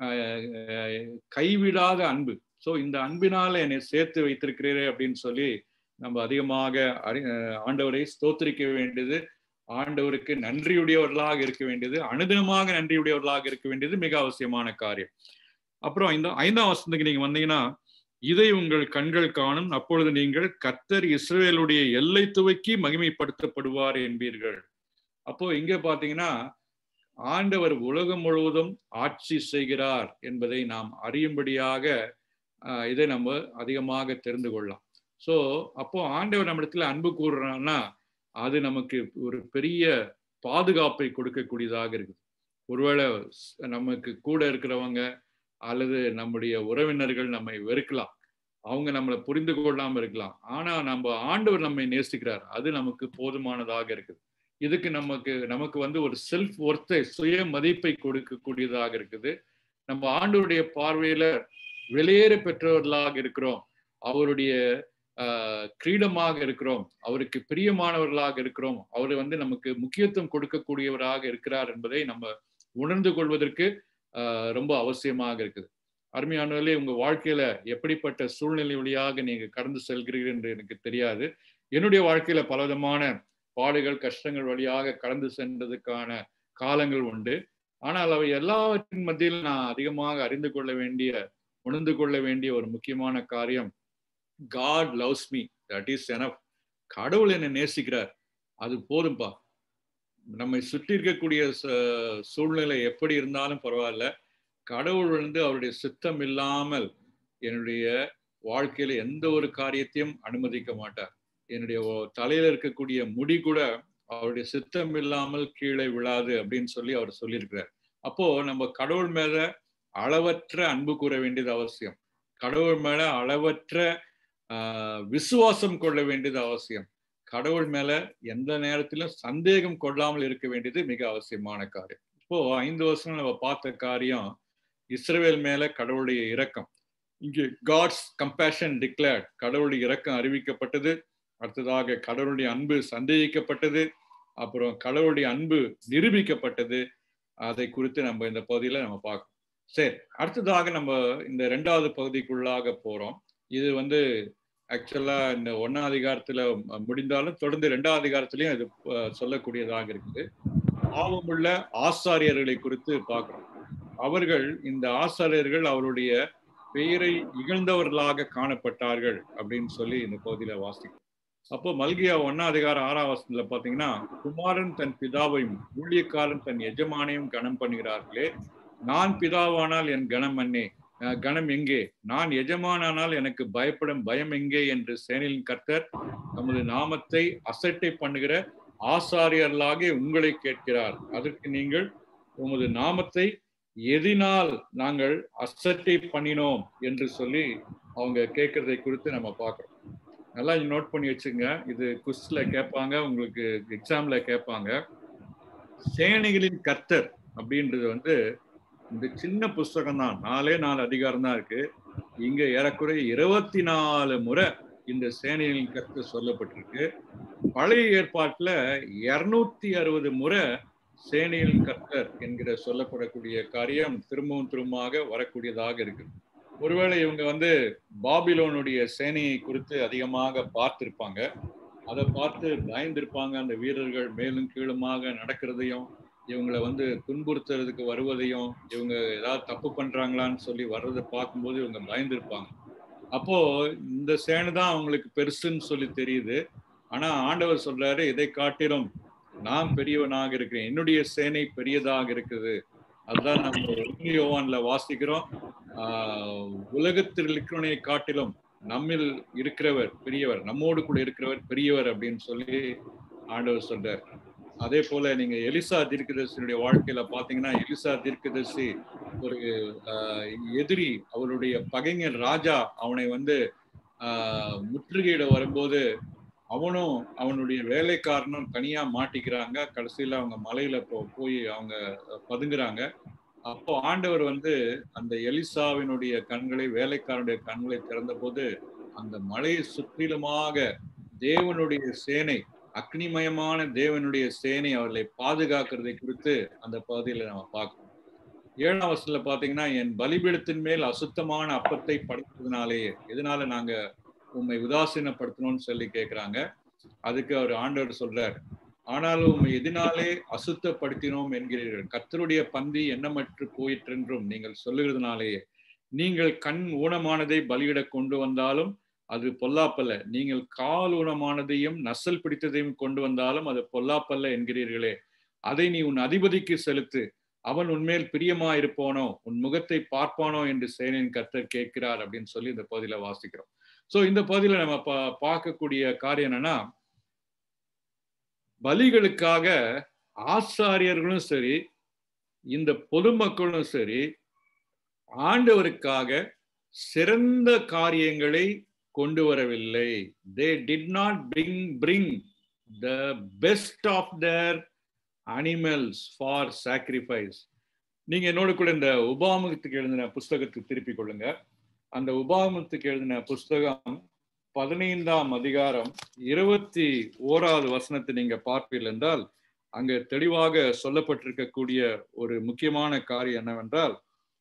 கைவிடாத அன்பு, சோ இந்த அன்பினால என்னை சேர்த்து வைத்திருக்கிறீரே அப்படின்னு சொல்லி நம்ம அதிகமாக அறி ஆண்டவரை ஸ்தோத்திரிக்க வேண்டியது, ஆண்டவருக்கு நன்றியுடையவர்களாக இருக்க வேண்டியது, அனுதினமாக நன்றியுடையவர்களாக இருக்க வேண்டியது மிக அவசியமான காரியம். அப்புறம் இந்த ஐந்தாம் வசனத்துக்கு நீங்க வந்தீங்கன்னா, இதை உங்கள் கண்கள் காணும், அப்பொழுது நீங்கள் கர்த்தர் இஸ்ரவேலுடைய எல்லை துவக்கி மகிமைப்படுத்தப்படுவார் என்பீர்கள். அப்போ இங்க பாத்தீங்கன்னா, ஆண்டவர் உலகம் முழுவதும் ஆட்சி செய்கிறார் என்பதை நாம் அறியும்படியாக இதை நம்ம அதிகமாக தெரிந்து கொள்ளலாம். சோ அப்போ ஆண்டவர் நம்மிடத்துல அன்பு கூறுறான்னா, அது நமக்கு ஒரு பெரிய பாதுகாப்பை கொடுக்கக்கூடியதாக இருக்குது. ஒருவேளை நமக்கு கூட இருக்கிறவங்க அல்லது நம்முடைய உறவினர்கள் நம்மை வெறுக்கலாம், அவங்க நம்மளை புரிந்து கொள்ளாம இருக்கலாம், ஆனா நம்ம ஆண்டவர் நம்மை நேசிக்கிறார், அது நமக்கு போதுமானதாக இருக்குது. இதுக்கு நமக்கு நமக்கு வந்து ஒரு செல்ஃப் ஒர்த்தை, சுய மதிப்பை கொடுக்கக்கூடியதாக இருக்குது. நம்ம ஆண்டவருடைய பார்வையில வெளியேற பெற்றவர்களாக இருக்கிறோம், அவருடைய ஆஹ் கிரீடமாக இருக்கிறோம், அவருக்கு பிரியமானவர்களாக இருக்கிறோம், அவர் வந்து நமக்கு முக்கியத்துவம் கொடுக்கக்கூடியவராக இருக்கிறார் என்பதை நம்ம உணர்ந்து கொள்வதற்கு ஆஹ் ரொம்ப அவசியமாக இருக்குது. அருமையானவர்களே, உங்க வாழ்க்கையில எப்படிப்பட்ட சூழ்நிலை வழியாக நீங்க கடந்து செல்கிறீர்கள் என்று எனக்கு தெரியாது. என்னுடைய வாழ்க்கையில பலவிதமான பாடுகள், கஷ்டங்கள் வழியாக கடந்து சென்றதுக்கான காலங்கள் உண்டு. ஆனால் அவை எல்லாவற்றின் மத்தியில் நான் அதிகமாக அறிந்து கொள்ள வேண்டிய, உணர்ந்து கொள்ள வேண்டிய ஒரு முக்கியமான காரியம், God loves me, that is enough. கடவுள் என்னை நேசிக்கிறார், அது போதும்பா. நம்மை சுற்றி இருக்கக்கூடிய சூழ்நிலை எப்படி இருந்தாலும் பரவாயில்ல, கடவுள் வந்து அவருடைய சித்தம் இல்லாமல் என்னுடைய வாழ்க்கையில எந்த ஒரு காரியத்தையும் அனுமதிக்க மாட்டார். என்னுடைய தலையில இருக்கக்கூடிய முடி கூட அவருடைய சித்தம் இல்லாமல் கீழே விழாது அப்படின்னு சொல்லி அவர் சொல்லியிருக்கிறார். அப்போ நம்ம கடவுள் மேல அளவற்ற அன்பு கூற வேண்டியது அவசியம், கடவுள் மேல அளவற்ற ஆஹ் விசுவாசம் கொள்ள வேண்டியது அவசியம், கடவுள் மேல எந்த நேரத்திலும் சந்தேகம் கொள்ளாமல் இருக்க வேண்டியது மிக அவசியமான காரியம். இப்போ ஐந்து வருஷம் நம்ம பார்த்த காரியம் இஸ்ரவேல் மேல கடவுளுடைய இரக்கம். இங்கே காட்ஸ் கம்பேஷன் டிக்ளேர்ட், கடவுளுடைய இரக்கம் அறிவிக்கப்பட்டது. அடுத்ததாக கடவுளுடைய அன்பு சந்தேகிக்கப்பட்டது. அப்புறம் கடவுளுடைய அன்பு நிரூபிக்கப்பட்டது. அதை குறித்து நம்ம இந்த பகுதியில நம்ம பார்க்கணும். சரி, அடுத்ததாக நம்ம இந்த ரெண்டாவது பகுதிக்குள்ளாக போறோம். இது வந்து ஆக்சுவலா இந்த ஒன்னாம் அதிகாரத்துல முடிந்தாலும் தொடர்ந்து ரெண்டாவது அதிகாரத்திலையும் இது சொல்லக்கூடியதாக இருக்குது. பாவமுள்ள ஆசாரியர்களை குறித்து பார்க்கிறோம். அவர்கள், இந்த ஆசாரியர்கள் அவருடைய பெயரை இகழ்ந்தவர்களாக காணப்பட்டார்கள் அப்படின்னு சொல்லி இந்த பகுதியில வாசிக்கிறோம். அப்போ மல்கியா ஒன்னாம் அதிகாரம் ஆறாம் வசனத்துல பாத்தீங்கன்னா, குமாரன் தன் பிதாவையும் ஊழியக்காரன் தன் எஜமானையும் கனம் பண்ணுகிறார்களே, நான் பிதாவானால் என் கனம் அன்னே, அஹ் கனம் எங்கே? நான் எஜமானானால் எனக்கு பயப்படும் பயம் எங்கே என்று சேனையின் கர்த்தர் தமது நாமத்தை அசட்டை பண்ணுகிற ஆசாரியர்களாகிய உங்களை கேட்கிறார். அதற்கு நீங்கள் உமது நாமத்தை எதினால் நாங்கள் அசட்டை பண்ணினோம் என்று சொல்லி அவங்க கேட்கறதை குறித்து நம்ம பார்க்கிறோம். நல்லா நோட் பண்ணி வச்சுங்க. இது குஸ்ல கேட்பாங்க, உங்களுக்கு எக்ஸாம்ல கேட்பாங்க. சேனைகளின் கர்த்தர் அப்படின்றது வந்து இந்த சின்ன புஸ்தகம் தான், நாலே நாலு அதிகாரம் தான் இருக்கு. இங்க ஏறக்குறைய இருபத்தி நாலு முறை இந்த சேனைகளின் கர்த்தர் சொல்லப்பட்டிருக்கு. பழைய ஏற்பாட்டுல இருநூத்தி அறுபது முறை சேனைகளின் கர்த்தர் என்கிற சொல்லப்படக்கூடிய காரியம் திரும்பவும் திரும்பமாக வரக்கூடியதாக இருக்கு. ஒருவேளை இவங்க வந்து பாபிலோனுடைய சேனையை குறித்து அதிகமாக பார்த்திருப்பாங்க. அதை பார்த்து பயந்திருப்பாங்க. அந்த வீரர்கள் மேலும் கீழுமாக நடக்கிறதையும், இவங்களை வந்து துன்புறுத்துறதுக்கு வருவதையும், இவங்க ஏதாவது தப்பு பண்றாங்களான்னு சொல்லி வர்றதை பார்க்கும்போது இவங்க பயந்திருப்பாங்க. அப்போ இந்த சேனை தான் அவங்களுக்கு பெருசுன்னு சொல்லி தெரியுது. ஆனா ஆண்டவர் சொல்றாரு, இதை காட்டிலும் நான் பெரியவனாக இருக்கிறேன், என்னுடைய சேனை பெரியதாக இருக்குது. அதுதான் நம்ம யோவான்ல வாசிக்கிறோம். ஆஹ் உலகத்தில் இருக்கிறவனை காட்டிலும் நம்மில் இருக்கிறவர் பெரியவர், நம்மோடு கூட இருக்கிறவர் பெரியவர் அப்படின்னு சொல்லி ஆண்டவர் சொல்றார். அதே போல நீங்க எலிசா தீர்க்கதரிசியுடைய வாழ்க்கையில பாத்தீங்கன்னா, எலிசா தீர்க்கதரிசி ஒரு ஆஹ் எதிரி, அவருடைய பகைஞர் ராஜா அவனை வந்து ஆஹ் முற்றுகையிட வரும்போது அவனும் அவனுடைய வேலைக்காரனும் தனியா மாட்டிக்கிறாங்க. கடைசியில அவங்க மலையில போ போய் அவங்க பதுங்குறாங்க. அப்போ ஆண்டவர் வந்து அந்த எலிசாவினுடைய கண்களை, வேலைக்காரனுடைய கண்களை திறந்த போது அந்த மலையை சுற்றிலுமாக தேவனுடைய சேனை, அக்னிமயமான தேவனுடைய சேனை அவர்களை பாதுகாக்கிறதை குறித்து அந்த பகுதியில நம்ம பார்க்கணும். ஏழாம் வசனத்துல பாத்தீங்கன்னா, என் பலிபீடத்தின் மேல் அசுத்தமான அப்பத்தை படைத்ததுனாலேயே, எதனால நாங்க உண்மை உதாசீனப்படுத்தணும்னு சொல்லி கேட்கிறாங்க. அதுக்கு அவர் ஆண்டவர் சொல்றார், ஆனாலும் உண்மை எதினாலே அசுத்தப்படுத்தினோம் என்கிறீர்கள். கர்த்தருடைய பந்தி எண்ணமற்று போயிற்றென்றும் நீங்கள் சொல்லுகிறதுனாலேயே, நீங்கள் கண் ஊனமானதை பலியிட கொண்டு வந்தாலும் அது பொல்லாப்பல்ல, நீங்கள் கால் ஊனமானதையும் நசல் பிடித்ததையும் கொண்டு வந்தாலும் அது பொல்லாப்பல்ல என்கிறீர்களே. அதை நீ உன் அதிபதிக்கு செலுத்து, அவன் உன்மேல் பிரியமா இருப்பானோ, உன் முகத்தை பார்ப்பானோ என்று சேனையின் கர்த்தர் கேட்கிறார் அப்படின்னு சொல்லி இந்த பகுதியில வாசிக்கிறோம். சோ இந்த பகுதியில நம்ம பா பார்க்கக்கூடிய காரியம் என்னன்னா, பலிகளுக்காக ஆசாரியர்களும் சரி, இந்த பொதுமக்களும் சரி, ஆண்டவருக்காக சிறந்த காரியங்களை கொண்டு வரவில்லை. They did not bring bring the best of their animals for sacrifice. நீங்க என்னோட கூட இந்த உபாகமத்துக்கு எழுதின புஸ்தகத்தை திருப்பிக் கொள்ளுங்க. அந்த உபாகமத்துக்கு எழுதின புஸ்தகம் பதினைந்தாம் அதிகாரம் இருபத்தி ஓராவது வசனத்தை நீங்க பார்ப்பீர்கள் என்றால், அங்க தெளிவாக சொல்லப்பட்டிருக்கக்கூடிய ஒரு முக்கியமான காரியம் என்னவென்றால்,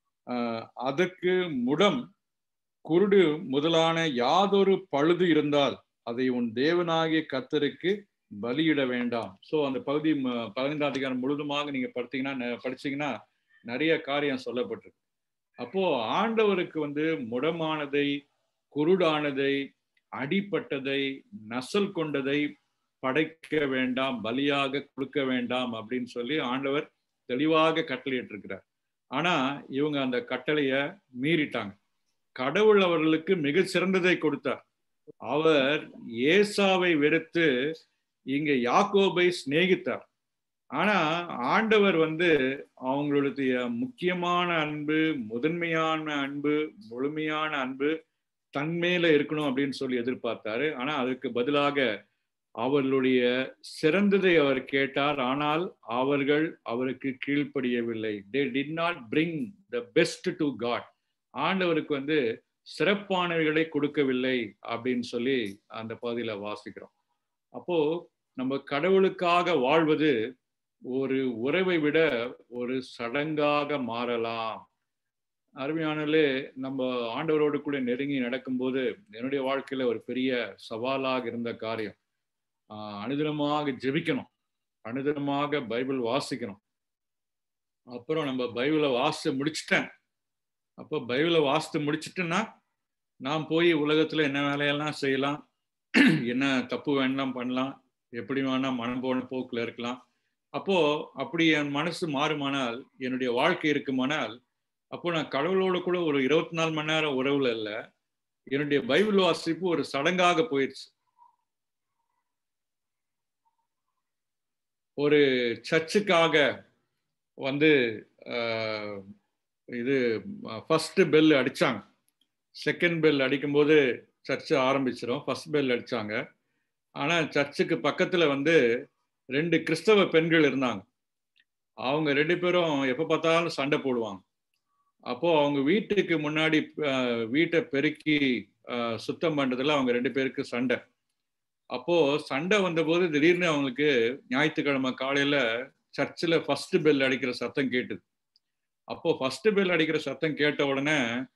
ஆஹ் அதற்கு முடம், குருடு முதலான யாதொரு பழுது இருந்தால் அதை உன் தேவனாகிய கர்த்தருக்கு பலியிட வேண்டாம். சோ அந்த பகுதி பதினைந்தாம் அதிகாரம் முழுதுமாக நீங்க படித்தீங்கன்னா படிச்சீங்கன்னா நிறைய காரியம் சொல்லப்பட்டிருக்கு. அப்போ ஆண்டவருக்கு வந்து முடமானதை, குருடானதை, அடிப்பட்டதை, நசல் கொண்டதை படைக்க வேண்டாம், பலியாக கொடுக்க வேண்டாம் அப்படின்னு சொல்லி ஆண்டவர் தெளிவாக கட்டளையிட்டு இருக்கிறார். ஆனா இவங்க அந்த கட்டளைய மீறிட்டாங்க. கடவுள் அவர்களுக்கு மிக சிறந்ததை கொடுத்தார். அவர் ஏசாவை வெறுத்து இங்க யாக்கோபை சிநேகித்தார். ஆனா ஆண்டவர் வந்து அவங்களுடைய முக்கியமான அன்பு, முதன்மையான அன்பு, முழுமையான அன்பு தன்மேல இருக்கணும் அப்படின்னு சொல்லி எதிர்பார்த்தாரு. ஆனா அதுக்கு பதிலாக அவர்களுடைய சிறந்ததை அவர் கேட்டார். ஆனால் அவர்கள் அவருக்கு கீழ்ப்படியவில்லை. They did not bring the best to God. ஆண்டவருக்கு வந்து சிறப்பானவைகளை கொடுக்கவில்லை அப்படின்னு சொல்லி அந்த பகுதியில வாசிக்கிறோம். அப்போ நம்ம கடவுளுக்காக வாழ்வது ஒரு உறவை விட ஒரு சடங்காக மாறலாம். அருமையானே, நம்ம ஆண்டவரோடு கூட நெருங்கி நடக்கும்போது என்னுடைய வாழ்க்கையில ஒரு பெரிய சவாலாக இருந்த காரியம், ஆஹ் அனுதினமாக ஜெபிக்கணும், அனுதினமாக பைபிள் வாசிக்கணும். அப்புறம் நம்ம பைபிளை வாசிச்சு முடிச்சுட்டேன். அப்போ பைபிளை வாசித்து முடிச்சுட்டுன்னா நான் போய் உலகத்துல என்ன வேலையெல்லாம் செய்யலாம், என்ன தப்பு வேணாம் பண்ணலாம், எப்படி வேணா மனம் போன போக்குல இருக்கலாம். அப்போ அப்படி என் மனசு மாறுமானால், என்னுடைய வாழ்க்கை இருக்குமானால், அப்போ நான் கடவுளோடு கூட ஒரு இருபத்தி நாலு மணி நேரம் உறவுல இல்ல. என்னுடைய பைபிள் வாசிப்பு ஒரு சடங்காக போயிடுச்சு. ஒரு சர்ச்சுக்காக வந்து அஹ், இது ஃபர்ஸ்ட் பெல் அடிச்சாங்க. செகண்ட் பெல் அடிக்கும்போது சர்ச்சு ஆரம்பிச்சிடும். ஃபர்ஸ்ட் பெல் அடிச்சாங்க. ஆனா சர்ச்சுக்கு பக்கத்துல வந்து ரெண்டு கிறிஸ்தவ பெண்கள் இருந்தாங்க. அவங்க ரெண்டு பேரும் எப்ப பார்த்தாலும் சண்டை போடுவாங்க. அப்போ அவங்க வீட்டுக்கு முன்னாடி அஹ், வீட்டை பெருக்கி அஹ், சுத்தம் பண்றதுல அவங்க ரெண்டு பேருக்கு சண்டை. அப்போ சண்டை வந்தபோது திடீர்னு அவங்களுக்கு ஞாயிற்றுக்கிழமை காலையில சர்ச்சில் ஃபர்ஸ்ட் பெல் அடிக்கிற சத்தம் கேட்டுது. அப்போ ஃபர்ஸ்ட் பெல் அடிக்கிற சத்தம் கேட்ட உடனே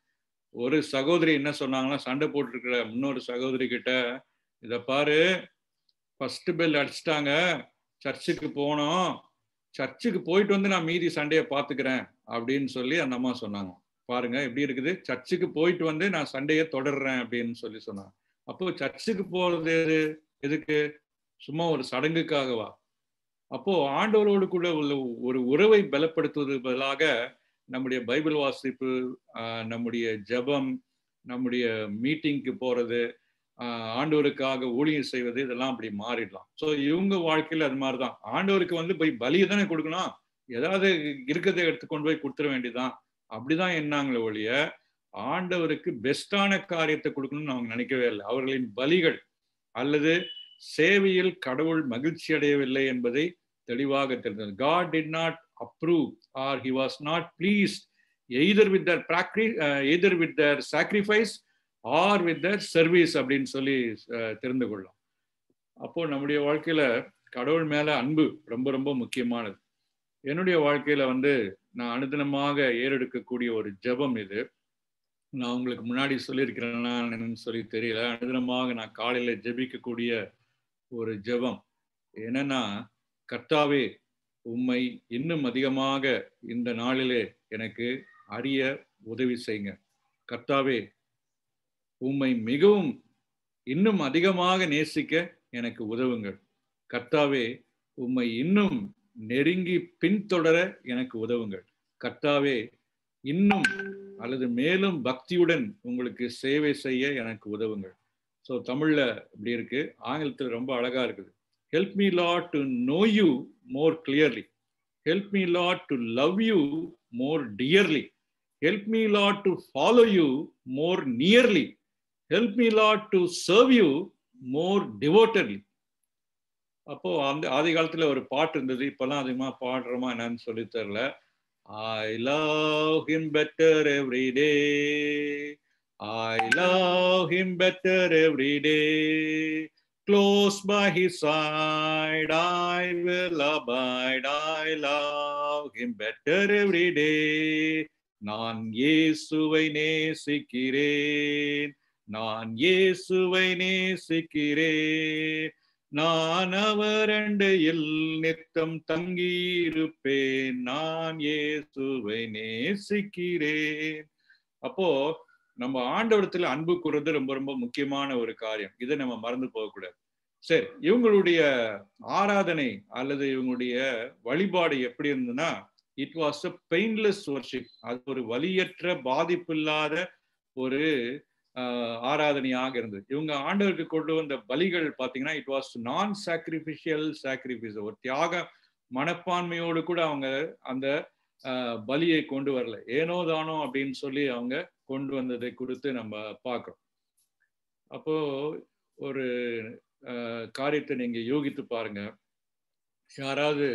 ஒரு சகோதரி என்ன சொன்னாங்கன்னா, சண்டை போட்டுருக்கிற இன்னொரு சகோதரி கிட்ட, இதை பாரு, ஃபர்ஸ்ட் பெல் அடிச்சிட்டாங்க, சர்ச்சுக்கு போனோம், சர்ச்சுக்கு போயிட்டு வந்து நான் மீதி சண்டையை பார்த்துக்கிறேன் அப்படின்னு சொல்லி அந்த அம்மா சொன்னாங்க. பாருங்க எப்படி இருக்குது, சர்ச்சுக்கு போயிட்டு வந்து நான் சண்டையை தொடர்றேன் அப்படின்னு சொல்லி சொன்னாங்க. அப்போ சர்ச்சுக்கு போறது எது எதுக்கு? சும்மா ஒரு சடங்குக்காகவா? அப்போ ஆண்டவரோடு கூட உள்ள ஒரு உறவை பலப்படுத்துவது பதிலாக நம்முடைய பைபிள் வாசிப்பு, நம்முடைய ஜெபம், நம்முடைய மீட்டிங்க்கு போறது, ஆண்டவருக்காக ஊழியம் செய்வது, இதெல்லாம் அப்படி மாறிடலாம். ஸோ இவங்க வாழ்க்கையில் அது மாதிரிதான். ஆண்டவருக்கு வந்து போய் பலியை தானே கொடுக்கணும், ஏதாவது இருக்கிறத எடுத்து கொண்டு போய் கொடுத்துட வேண்டியதான், அப்படிதான் என்னாங்களே ஒழிய ஆண்டவருக்கு பெஸ்டான காரியத்தை கொடுக்கணும்னு அவங்க நினைக்கவே இல்லை. அவர்களின் பலிகள் அல்லது சேவையில் கடவுள் மகிழ்ச்சி அடையவில்லை என்பதை தெளிவாக தெரிந்தது. God did not approve or he was not pleased either with their practice, uh, either with their sacrifice or with their service அப்படின்னு சொல்லி தெரிந்து கொள்ளலாம். அப்போ நம்முடைய வாழ்க்கையில கடவுள் மேல அன்பு ரொம்ப ரொம்ப முக்கியமானது. என்னுடைய வாழ்க்கையில வந்து நான் அனுதினமாக ஏறெடுக்கக்கூடிய ஒரு ஜெபம் இது. நான் உங்களுக்கு முன்னாடி சொல்லியிருக்கிறேன்னு சொல்லி தெரியல. அனுதினமாக நான் காலையில ஜெபிக்கக்கூடிய ஒரு ஜெபம் என்னன்னா, கர்த்தாவே உம்மை இன்னும் அதிகமாக இந்த நாளிலே எனக்கு அறிய உதவி செய்யுங்க. கர்த்தாவே உம்மை மிகவும் இன்னும் அதிகமாக நேசிக்க எனக்கு உதவுங்கள். கர்த்தாவே உம்மை இன்னும் நெருங்கி பின்தொடர எனக்கு உதவுங்கள். கர்த்தாவே இன்னும் அல்லது மேலும் பக்தியுடன் உங்களுக்கு சேவை செய்ய எனக்கு உதவுங்கள். ஸோ தமிழ்ல இப்படி இருக்கு, ஆங்கிலத்தில் ரொம்ப அழகா இருக்குது. Help me Lord to know you more clearly. Help me Lord to love you more dearly. Help me Lord to follow you more nearly. Help me Lord to serve you more devotedly. அப்போ அந்த ஆதி காலத்துல ஒரு பாட்டு இருந்தது, இப்பெல்லாம் அதிகமா பாடுறோமா என்னன்னு சொல்லி தெரியல. I love him better every day. I love him better every day. Close by his side I will abide. I love him better every day. நான் இயேசுவை நேசிக்கிறேன், நான் இயேசுவை நேசிக்கிறேன், நான் அவர் அண்டையில் நித்தம் தங்கியிருப்பேன், நான் இயேசுவை நேசிக்கிறேன். அப்போ நம்ம ஆண்டவரத்துல அன்பு கூறுறது ரொம்ப ரொம்ப முக்கியமான ஒரு காரியம். இதை நம்ம மறந்து போகக்கூடாது. சரி, இவங்களுடைய ஆராதனை அல்லது இவங்களுடைய வழிபாடு எப்படி இருந்ததுன்னா, it was a painless worship. அது ஒரு வலியற்ற பாதிப்பில்லாத ஒரு ஆராதனையாக இருந்தது. இவங்க ஆண்டவருக்கு கொண்டு வந்த பலிகள் பார்த்தீங்கன்னா, it was non sacrificial sacrifice. ஒரு தியாக மனப்பான்மையோடு கூட அவங்க அந்த பலியை கொண்டு வரல, ஏனோ தானோ அப்படின்னு சொல்லி அவங்க கொண்டு வந்ததை குறித்து நம்ம பார்க்கிறோம். அப்போ ஒரு காரியத்தை நீங்க யோகித்து பாருங்க. யாராவது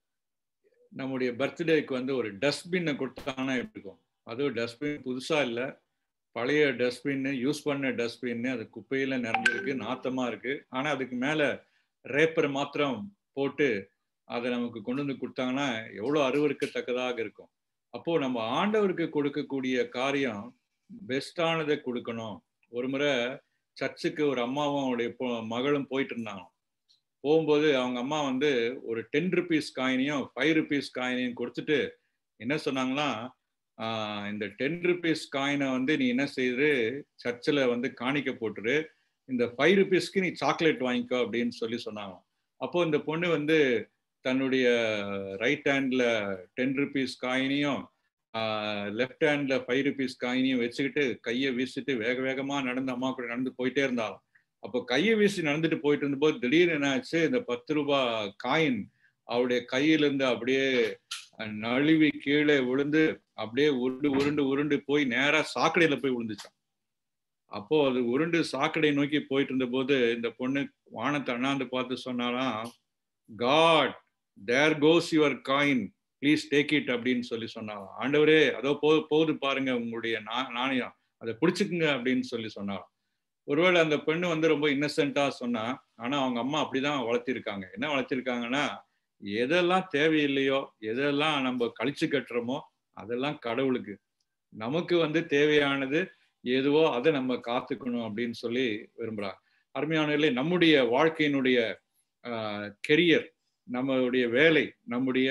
நம்முடைய பர்த்டேக்கு வந்து ஒரு டஸ்ட்பின்னை கொடுத்தாங்கன்னா எப்படி இருக்கும்? அதுவும் டஸ்ட்பின் புதுசா இல்லை, பழைய டஸ்ட்பின்னு, யூஸ் பண்ண டஸ்ட்பின்னு, அது குப்பையில நிறைஞ்சிருக்கு, நாத்தமா இருக்கு. ஆனா அதுக்கு மேல ரேப்பர் மாத்திரம் போட்டு அதை நமக்கு கொண்டு வந்து கொடுத்தாங்கன்னா எவ்வளோ அருவருக்கத்தக்கதாக இருக்கும். அப்போ நம்ம ஆண்டவருக்கு கொடுக்கக்கூடிய காரியம் பெஸ்டானதை கொடுக்கணும். ஒரு முறை சர்ச்சுக்கு ஒரு அம்மாவும் அவங்களுடைய மகளும் போயிட்டு இருந்தாங்க. போகும்போது அவங்க அம்மா வந்து ஒரு டென் ருபீஸ் காயினையும் ஃபைவ் ருபீஸ் காயினையும் கொடுத்துட்டு என்ன சொன்னாங்களா, இந்த டென் ருபீஸ் காயினை வந்து நீ என்ன செய்யுது, சர்ச்சில் வந்து காணிக்க போட்டுரு, இந்த ஃபைவ் ருபீஸ்க்கு நீ சாக்லேட் வாங்கிக்கோ அப்படின்னு சொல்லி சொன்னாங்க. அப்போ இந்த பொண்ணு வந்து தன்னுடைய ரைட் ஹேண்ட்ல டென் ருபீஸ் காயினையும் லெஃப்ட் ஹேண்ட்ல ஃபைவ் ருபீஸ் காயினையும் வச்சுக்கிட்டு கையை வீசிட்டு வேக வேகமா நடந்து அம்மா கூட நடந்து போயிட்டே இருந்தாலும். அப்போ கையை வீசி நடந்துட்டு போயிட்டு இருந்தபோது திடீர்னு என்ன ஆச்சு, இந்த பத்து ரூபாய் காயின் அவருடைய கையிலிருந்து அப்படியே நழுவி கீழே விழுந்து அப்படியே உருண்டு உருண்டு உருண்டு போய் நேரா சாக்கடையில போய் விழுந்துச்சான். அப்போ அது உருண்டு சாக்கடை நோக்கி போயிட்டு இருந்த போது இந்த பொண்ணு வானத்தை அண்ணாந்து பார்த்து சொன்னாலாம், God there goes your coin please take it அப்படின்னு சொல்லி சொன்னாலாம். ஆண்டவரே அதோ போ போகுது பாருங்க உங்களுடைய நாணயம், அதை பிடிச்சிக்குங்க அப்படின்னு சொல்லி சொன்னாலாம். ஒருவேளை அந்த பெண்ணு வந்து ரொம்ப இன்னசென்ட்டா சொன்னா, ஆனா அவங்க அம்மா அப்படிதான் வளர்த்திருக்காங்க. என்ன வளர்த்திருக்காங்கன்னா, எதெல்லாம் தேவையில்லையோ எதெல்லாம் நம்ம கழிச்சு கட்டுறோமோ அதெல்லாம் கடவுளுக்கு, நமக்கு வந்து தேவையானது எதுவோ அதை நம்ம காத்துக்கணும் அப்படின்னு சொல்லி விரும்புறாங்க. அருமையானவர்களே, நம்முடைய வாழ்க்கையினுடைய கெரியர், நம்மளுடைய வேலை, நம்முடைய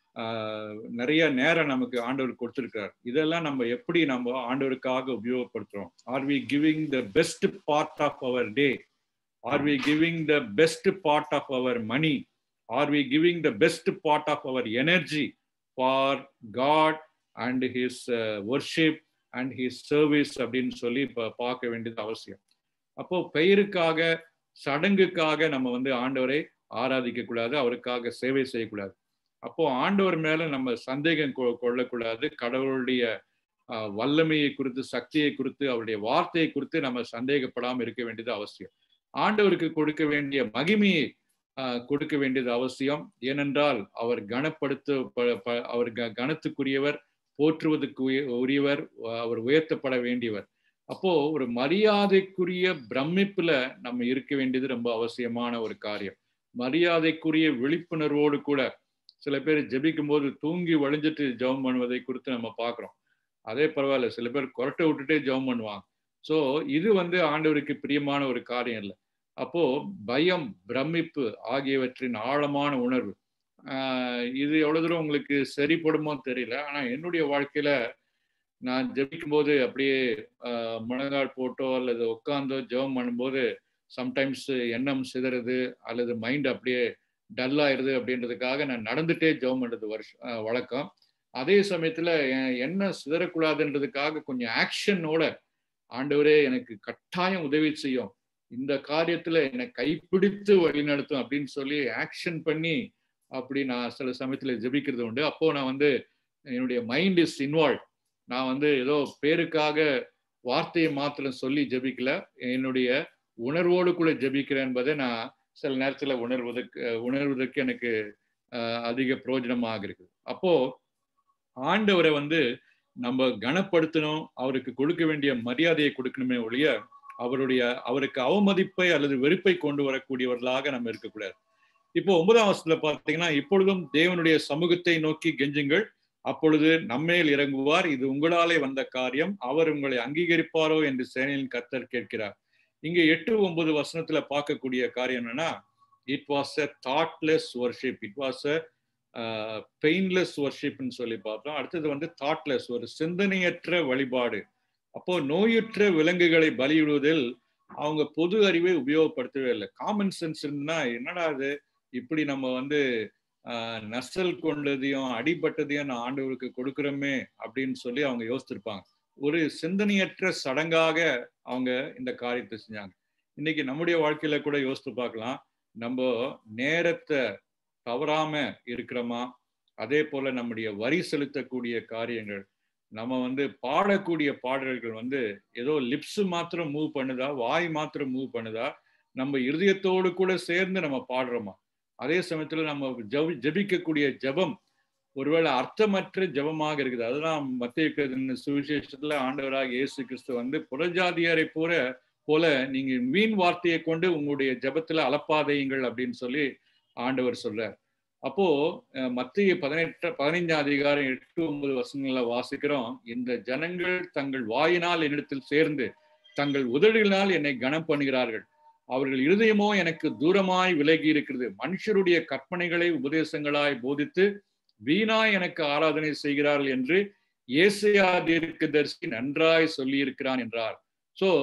நிறைய நேரம் நமக்கு ஆண்டவர் கொடுத்திருக்கிறார். இதெல்லாம் நம்ம எப்படி நம்ம ஆண்டவருக்காக உபயோகப்படுத்துறோம்? Are we giving the best part of our day? Are we giving the best part of our money? Are we giving the best part of our energy for God and his worship and his service அப்படின்னு சொல்லி இப்போ பார்க்க வேண்டியது அவசியம். அப்போ பெயருக்காக சடங்குக்காக நம்ம வந்து ஆண்டவரை ஆராதிக்க கூடாது, அவருக்காக சேவை செய்யக்கூடாது. அப்போ ஆண்டவர் மேல நம்ம சந்தேகம் கொள்ளக்கூடாது. கடவுளுடைய வல்லமையை குறித்து, சக்தியை குறித்து, அவருடைய வார்த்தையை குறித்து நம்ம சந்தேகப்படாமல் இருக்க வேண்டியது அவசியம். ஆண்டவருக்கு கொடுக்க வேண்டிய மகிமையை கொடுக்க வேண்டியது அவசியம். ஏனென்றால் அவர் கனப்படுத்த அவர் கனத்துக்குரியவர், போற்றுவதற்கு உரியவர், அவர் உயர்த்தப்பட வேண்டியவர். அப்போ ஒரு மரியாதைக்குரிய பிரமிப்புல நம்ம இருக்க வேண்டியது ரொம்ப அவசியமான ஒரு காரியம். மரியாதைக்குரிய விழிப்புணர்வோடு கூட சில பேர் ஜெபிக்கும் போது தூங்கி வழிஞ்சிட்டு ஜெபம் பண்ணுவதை குறித்து நம்ம பார்க்கிறோம். அதே பரவாயில்ல, சில பேர் கொரட்டை விட்டுட்டே ஜெபம் பண்ணுவாங்க. ஸோ இது வந்து ஆண்டவருக்கு பிரியமான ஒரு காரியம் இல்லை. அப்போ பயம், பிரமிப்பு ஆகியவற்றின் ஆழமான உணர்வு, ஆஹ் இது எவ்வளவு தூரம் உங்களுக்கு சரிப்படுமோ தெரியல. ஆனா என்னுடைய வாழ்க்கையில நான் ஜெபிக்கும் போது அப்படியே ஆஹ் முழங்கால் போட்டோ அல்லது உட்காந்தோ ஜெபம் பண்ணும்போது சம்டைம்ஸ் எண்ணம் சிதறுது அல்லது மைண்ட் அப்படியே டல் ஆயிடுது. அப்படின்றதுக்காக நான் நடந்துட்டே ஜெபம் பண்றது வருஷம் வழக்கம். அதே சமயத்துல எண்ணம் சிதறக்கூடாதுன்றதுக்காக கொஞ்சம் ஆக்ஷனோட, ஆண்டவரே எனக்கு கட்டாயம் உதவி செய்யும், இந்த காரியத்துல என்னை கைப்பிடித்து வழிநடத்தும் அப்படின்னு சொல்லி ஆக்ஷன் பண்ணி அப்படி நான் சில சமயத்துல ஜெபிக்கிறது உண்டு. அப்போ நான் வந்து என்னுடைய மைண்ட் இஸ் இன்வால்வ். நான் வந்து ஏதோ பேருக்காக வார்த்தையை மாத்திரம் சொல்லி ஜெபிக்கல, என்னுடைய உணர்வோடு கூட ஜெபிக்கிறேன் என்பதை நான் சில நேரத்துல உணர்வதற்கு உணர்வதற்கு எனக்கு அதிக பிரயோஜனமாக இருக்குது. அப்போ ஆண்டவரை வந்து நம்ம கனப்படுத்தணும், அவருக்கு கொடுக்க வேண்டிய மரியாதையை கொடுக்கணுமே ஒழிய அவருடைய அவருக்கு அவமதிப்பை அல்லது வெறுப்பை கொண்டு வரக்கூடியவர்களாக நம்ம இருக்கக்கூடாது. இப்போ ஒன்பதாம் வருஷத்துல பார்த்தீங்கன்னா, இப்பொழுதும் தேவனுடைய சமூகத்தை நோக்கி கெஞ்சுங்கள், அப்பொழுது நம்மேல் இறங்குவார், இது உங்களாலே வந்த காரியம், அவர் உங்களை அங்கீகரிப்பாரோ என்று சேனையின் கர்த்தர் கேட்கிறார். இங்க எட்டு ஒன்பது வசனத்துல பார்க்கக்கூடிய காரியம் என்னன்னா, it was a thoughtless worship, it was a painless வர்ஷிப்னு சொல்லி பார்த்தோம். அடுத்தது வந்து தாட்லெஸ், ஒரு சிந்தனையற்ற வழிபாடு. அப்போ நோயுற்ற விலங்குகளை பலியிடுவதில் அவங்க பொது அறிவை உபயோகப்படுத்தவே இல்லை. காமன் சென்ஸ் இருந்தா என்னடா அது இப்படி நம்ம வந்து ஆஹ் நசல் கொண்டதையும் அடிபட்டதையும் நான் ஆண்டவருக்கு கொடுக்குறோமே அப்படின்னு சொல்லி அவங்க யோசிச்சிருப்பாங்க. ஒரு சிந்தனையற்ற சடங்காக அவங்க இந்த காரியத்தை செஞ்சாங்க. இன்னைக்கு நம்முடைய வாழ்க்கையில கூட யோசித்து பார்க்கலாம், நம்ம நேரத்தை தவறாம இருக்கிறோமா? அதே போல நம்முடைய வரி செலுத்தக்கூடிய காரியங்கள், நம்ம வந்து பாடக்கூடிய பாடல்கள் வந்து ஏதோ லிப்ஸ் மாத்திரம் மூவ் பண்ணுதா, வாய் மாத்திரம் மூவ் பண்ணுதா, நம்ம இருதயத்தோடு கூட சேர்ந்து நம்ம பாடுறோமா? அதே சமயத்துல நம்ம ஜபி ஜபிக்கக்கூடிய ஜபம் ஒருவேளை அர்த்தமற்ற ஜபமாக இருக்குது. அதுதான் மத்தேயு சுவிசேஷத்துல ஆண்டவராக இயேசு கிறிஸ்து வந்து புறஜாதியாரை போல போல நீங்க வீண் வார்த்தையை கொண்டு உங்களுடைய ஜபத்துல அலப்பாதையுங்கள் அப்படின்னு சொல்லி ஆண்டவர் சொல்றார். அப்போ மத்தேயு பதினெட்டு பதினைஞ்சாம் அதிகாரம் எட்டு ஒன்பது வசனங்களை வாசிக்கிறோம். இந்த ஜனங்கள் தங்கள் வாயினால் என்னிடத்தில் சேர்ந்து தங்கள் உதடுகளினால் என்னை கனம் பண்ணுகிறார்கள், அவர்கள் இருதயமோ எனக்கு தூரமாய் விலகி இருக்கிறது, மனுஷருடைய கற்பனைகளை உபதேசங்களாய் போதித்து வீணாய் எனக்கு ஆராதனை செய்கிறார்கள் என்று ஏசாயா தீர்க்கதரிசி நன்றாய் சொல்லி இருக்கிறான் என்றார். சோ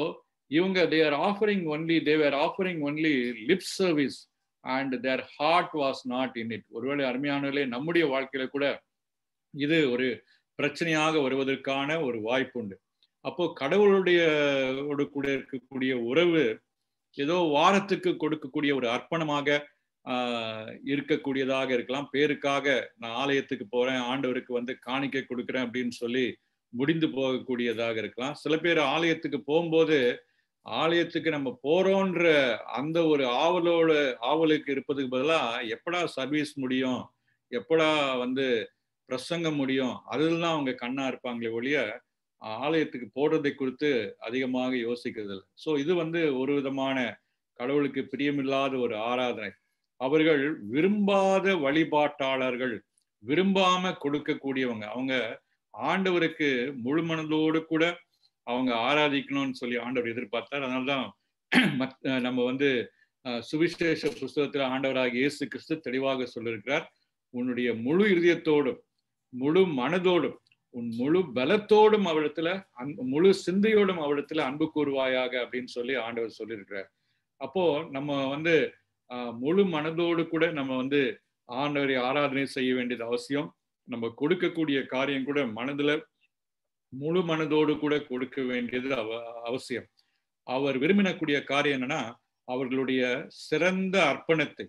இவங்க they are offering only they were offering only lip service and their heart was not in it. ஒருவேளை அருமையானவர்களே, நம்முடைய வாழ்க்கையில கூட இது ஒரு பிரச்சனையாக வருவதற்கான ஒரு வாய்ப்பு உண்டு. அப்போ கடவுளுடைய கூட இருக்கக்கூடிய உறவு ஏதோ வாரத்துக்கு கொடுக்கக்கூடிய ஒரு அர்ப்பணமாக ஆஹ் இருக்கக்கூடியதாக இருக்கலாம். பேருக்காக நான் ஆலயத்துக்கு போறேன், ஆண்டவருக்கு வந்து காணிக்கை கொடுக்குறேன் அப்படின்னு சொல்லி முடிந்து போகக்கூடியதாக இருக்கலாம். சில பேர் ஆலயத்துக்கு போகும்போது ஆலயத்துக்கு நம்ம போறோன்ற அந்த ஒரு ஆவலோட ஆவலுக்கு இருப்பதுக்கு பதிலா எப்படா சர்வீஸ் முடியும், எப்படா வந்து பிரசங்கம் முடியும், அதுதான் அவங்க கண்ணா இருப்பாங்களே ஒழிய ஆலயத்துக்கு போடுறதை குறித்து அதிகமாக யோசிக்கிறது இல்லை. ஸோ இது வந்து ஒரு விதமான கடவுளுக்கு பிரியமில்லாத ஒரு ஆராதனை. அவர்கள் விரும்பாத வழிபாட்டாளர்கள், விரும்பாம கொடுக்கக்கூடியவங்க. அவங்க ஆண்டவருக்கு முழு மனதோடு கூட அவங்க ஆராதிக்கணும்னு சொல்லி ஆண்டவர் எதிர்பார்த்தார். அதனால்தான் நம்ம வந்து சுவிசேஷ புஸ்தகத்தில் ஆண்டவராகிய இயேசு கிறிஸ்து தெளிவாக சொல்லியிருக்கிறார், உன்னுடைய முழு இதயத்தோடும் முழு மனதோடும் உன் முழு பலத்தோடும் அவரிடத்துல அன் முழு சிந்தையோடும் அவரிடத்துல அன்பு கூறுவாயாக அப்படின்னு சொல்லி ஆண்டவர் சொல்லியிருக்கிறார். அப்போ நம்ம வந்து ஆஹ் முழு மனதோடு கூட நம்ம வந்து ஆண்டவரை ஆராதனை செய்ய வேண்டியது அவசியம். நம்ம கொடுக்கக்கூடிய காரியம் கூட மனதுல முழு மனதோடு கூட கொடுக்க வேண்டியது அவ அவசியம். அவர் விரும்பினக்கூடிய காரியம் என்னன்னா, அவர்களுடைய சிறந்த அர்ப்பணத்தை,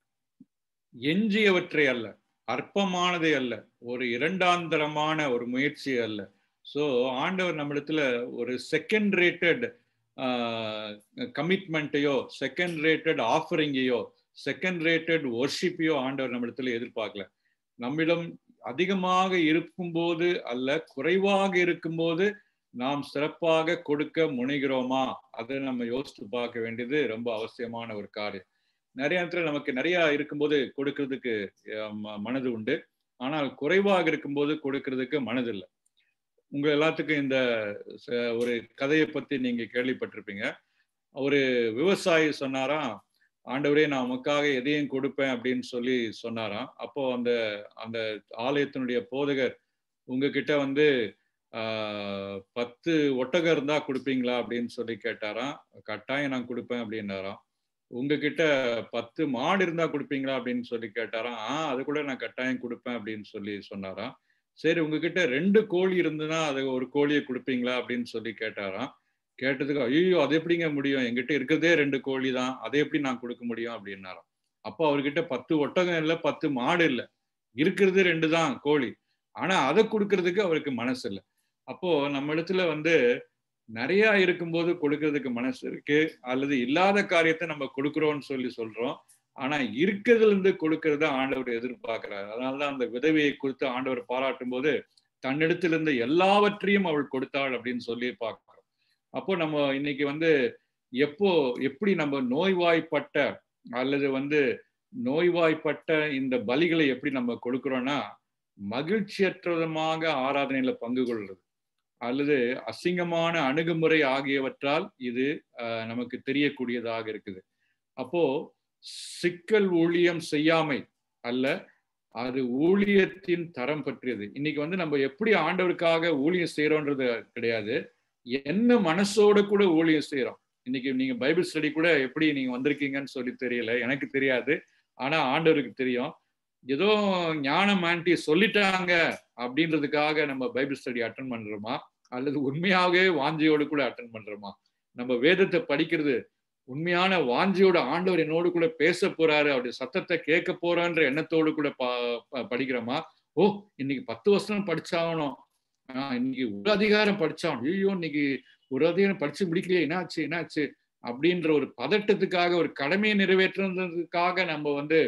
எஞ்சியவற்றை அல்ல, அற்பமானதை அல்ல, ஒரு இரண்டாந்தரமான ஒரு முயற்சி அல்ல. ஸோ ஆண்டவர் நம்மிடத்துல ஒரு செகண்ட் ரேட்டட் கமிட்மெண்ட்டையோ, செகண்ட் ரேட்டட் ஆஃபரிங்கையோ, செகண்ட் ரேட்டட் ஒர்ஷிப்பையோ ஆண்டவர் நம்மிடத்துல எதிர்பார்க்கல. நம்மிடம் அதிகமாக இருக்கும்போது அல்ல, குறைவாக இருக்கும்போது நாம் சிறப்பாக கொடுக்க முனைகிறோமா, அதை நம்ம யோசித்து பார்க்க வேண்டியது ரொம்ப அவசியமான ஒரு காரியம். நிறைய இடத்துல நமக்கு நிறைய இருக்கும்போது கொடுக்கறதுக்கு மனது உண்டு, ஆனால் குறைவாக இருக்கும்போது கொடுக்கறதுக்கு மனது இல்லை. உங்க எல்லாத்துக்கும் இந்த ஒரு கதையை பத்தி நீங்க கேள்விப்பட்டிருப்பீங்க. ஒரு விவசாயி சொன்னாராம், ஆண்டவரே நான் உமக்காக எதையும் கொடுப்பேன் அப்படின்னு சொல்லி சொன்னாராம். அப்போ அந்த அந்த ஆலயத்தினுடைய போதகர், உங்ககிட்ட வந்து ஆஹ் பத்து ஒட்டகம் இருந்தா கொடுப்பீங்களா அப்படின்னு சொல்லி கேட்டாராம். கட்டாயம் நான் கொடுப்பேன் அப்படின்னாராம். உங்ககிட்ட பத்து மாடு இருந்தா கொடுப்பீங்களா அப்படின்னு சொல்லி கேட்டாராம். ஆஹ் அது கூட நான் கட்டாயம் கொடுப்பேன் அப்படின்னு சொல்லி சொன்னாராம். சரி, உங்ககிட்ட ரெண்டு கோழி இருந்துன்னா அது ஒரு கோழியை கொடுப்பீங்களா அப்படின்னு சொல்லி கேட்டாராம். கேட்டதுக்கு, ஐயோ அது எப்படிங்க முடியும், என்கிட்ட இருக்கிறதே ரெண்டு கோழி தான், அதை எப்படி நான் கொடுக்க முடியும் அப்படின்னாராம். அப்போ அவர்கிட்ட பத்து ஒட்டகம் இல்லை, பத்து மாடு இல்லை, இருக்கிறது ரெண்டு தான் கோழி, ஆனா அதை கொடுக்கறதுக்கு அவருக்கு மனசு இல்லை. அப்போ நம்ம இடத்துல வந்து நிறைய இருக்கும்போது கொடுக்கறதுக்கு மனசு இருக்கு, அல்லது இல்லாத காரியத்தை நம்ம கொடுக்குறோம்னு சொல்லி சொல்றோம், ஆனா இருக்கிறதுல இருந்து கொடுக்கறத ஆண்டவர் எதிர்பார்க்கிறார். அதனாலதான் அந்த விதவையை குறித்து ஆண்டவர் பாராட்டும் போது தன்னிடத்திலிருந்து எல்லாவற்றையும் அவள் கொடுத்தாள் அப்படின்னு சொல்லி பார்க்கிறோம். அப்போ நம்ம இன்னைக்கு வந்து எப்போ எப்படி நம்ம நோய்வாய்ப்பட்ட அல்லது வந்து நோய்வாய்ப்பட்ட இந்த பலிகளை எப்படி நம்ம கொடுக்கிறோம்னா, மகிழ்ச்சியற்றமாக ஆராதனையில பங்கு கொள்றது அல்லது அசிங்கமான அணுகுமுறை ஆகியவற்றால் இது நமக்கு தெரியக்கூடியதாக இருக்குது. அப்போ சிக்கல் ஊழியம் செய்யாமை அல்ல, அது ஊழியத்தின் தரம் பற்றியது. இன்னைக்கு வந்து நம்ம எப்படி ஆண்டவருக்காக ஊழியம் செய்யறோன்றது கிடையாது, என்ன மனசோட கூட ஊழியம் செய்யறோம். இன்னைக்கு நீங்க பைபிள் ஸ்டடி கூட எப்படி நீங்க வந்திருக்கீங்கன்னு சொல்லி தெரியல, எனக்கு தெரியாது, ஆனா ஆண்டவருக்கு தெரியும். ஏதோ ஞானம் ஆண்டி சொல்லிட்டாங்க அப்படின்றதுக்காக நம்ம பைபிள் ஸ்டடி அட்டன் பண்றோமா, அல்லது உண்மையாகவே வாஞ்சியோடு கூட அட்டன் பண்றோமா? நம்ம வேதத்தை படிக்கிறது உண்மையான வாஞ்சியோட, ஆண்டவர் என்னோடு கூட பேச போறாரு, அவருடைய சத்தத்தை கேட்க போறான்ற எண்ணத்தோடு கூட படிக்கிறோமா? ஓ இன்னைக்கு பத்து வருஷம் படிச்சாகணும், ஆஹ் இன்னைக்கு ஒரு அதிகாரம் படிச்சாகணும், ஐயோ இன்னைக்கு ஒரு அதிகாரம் படிச்சு முடிக்கலையே, என்னாச்சு என்னாச்சு அப்படின்ற ஒரு பதட்டத்துக்காக, ஒரு கடமையை நிறைவேற்றுறதுக்காக நம்ம வந்து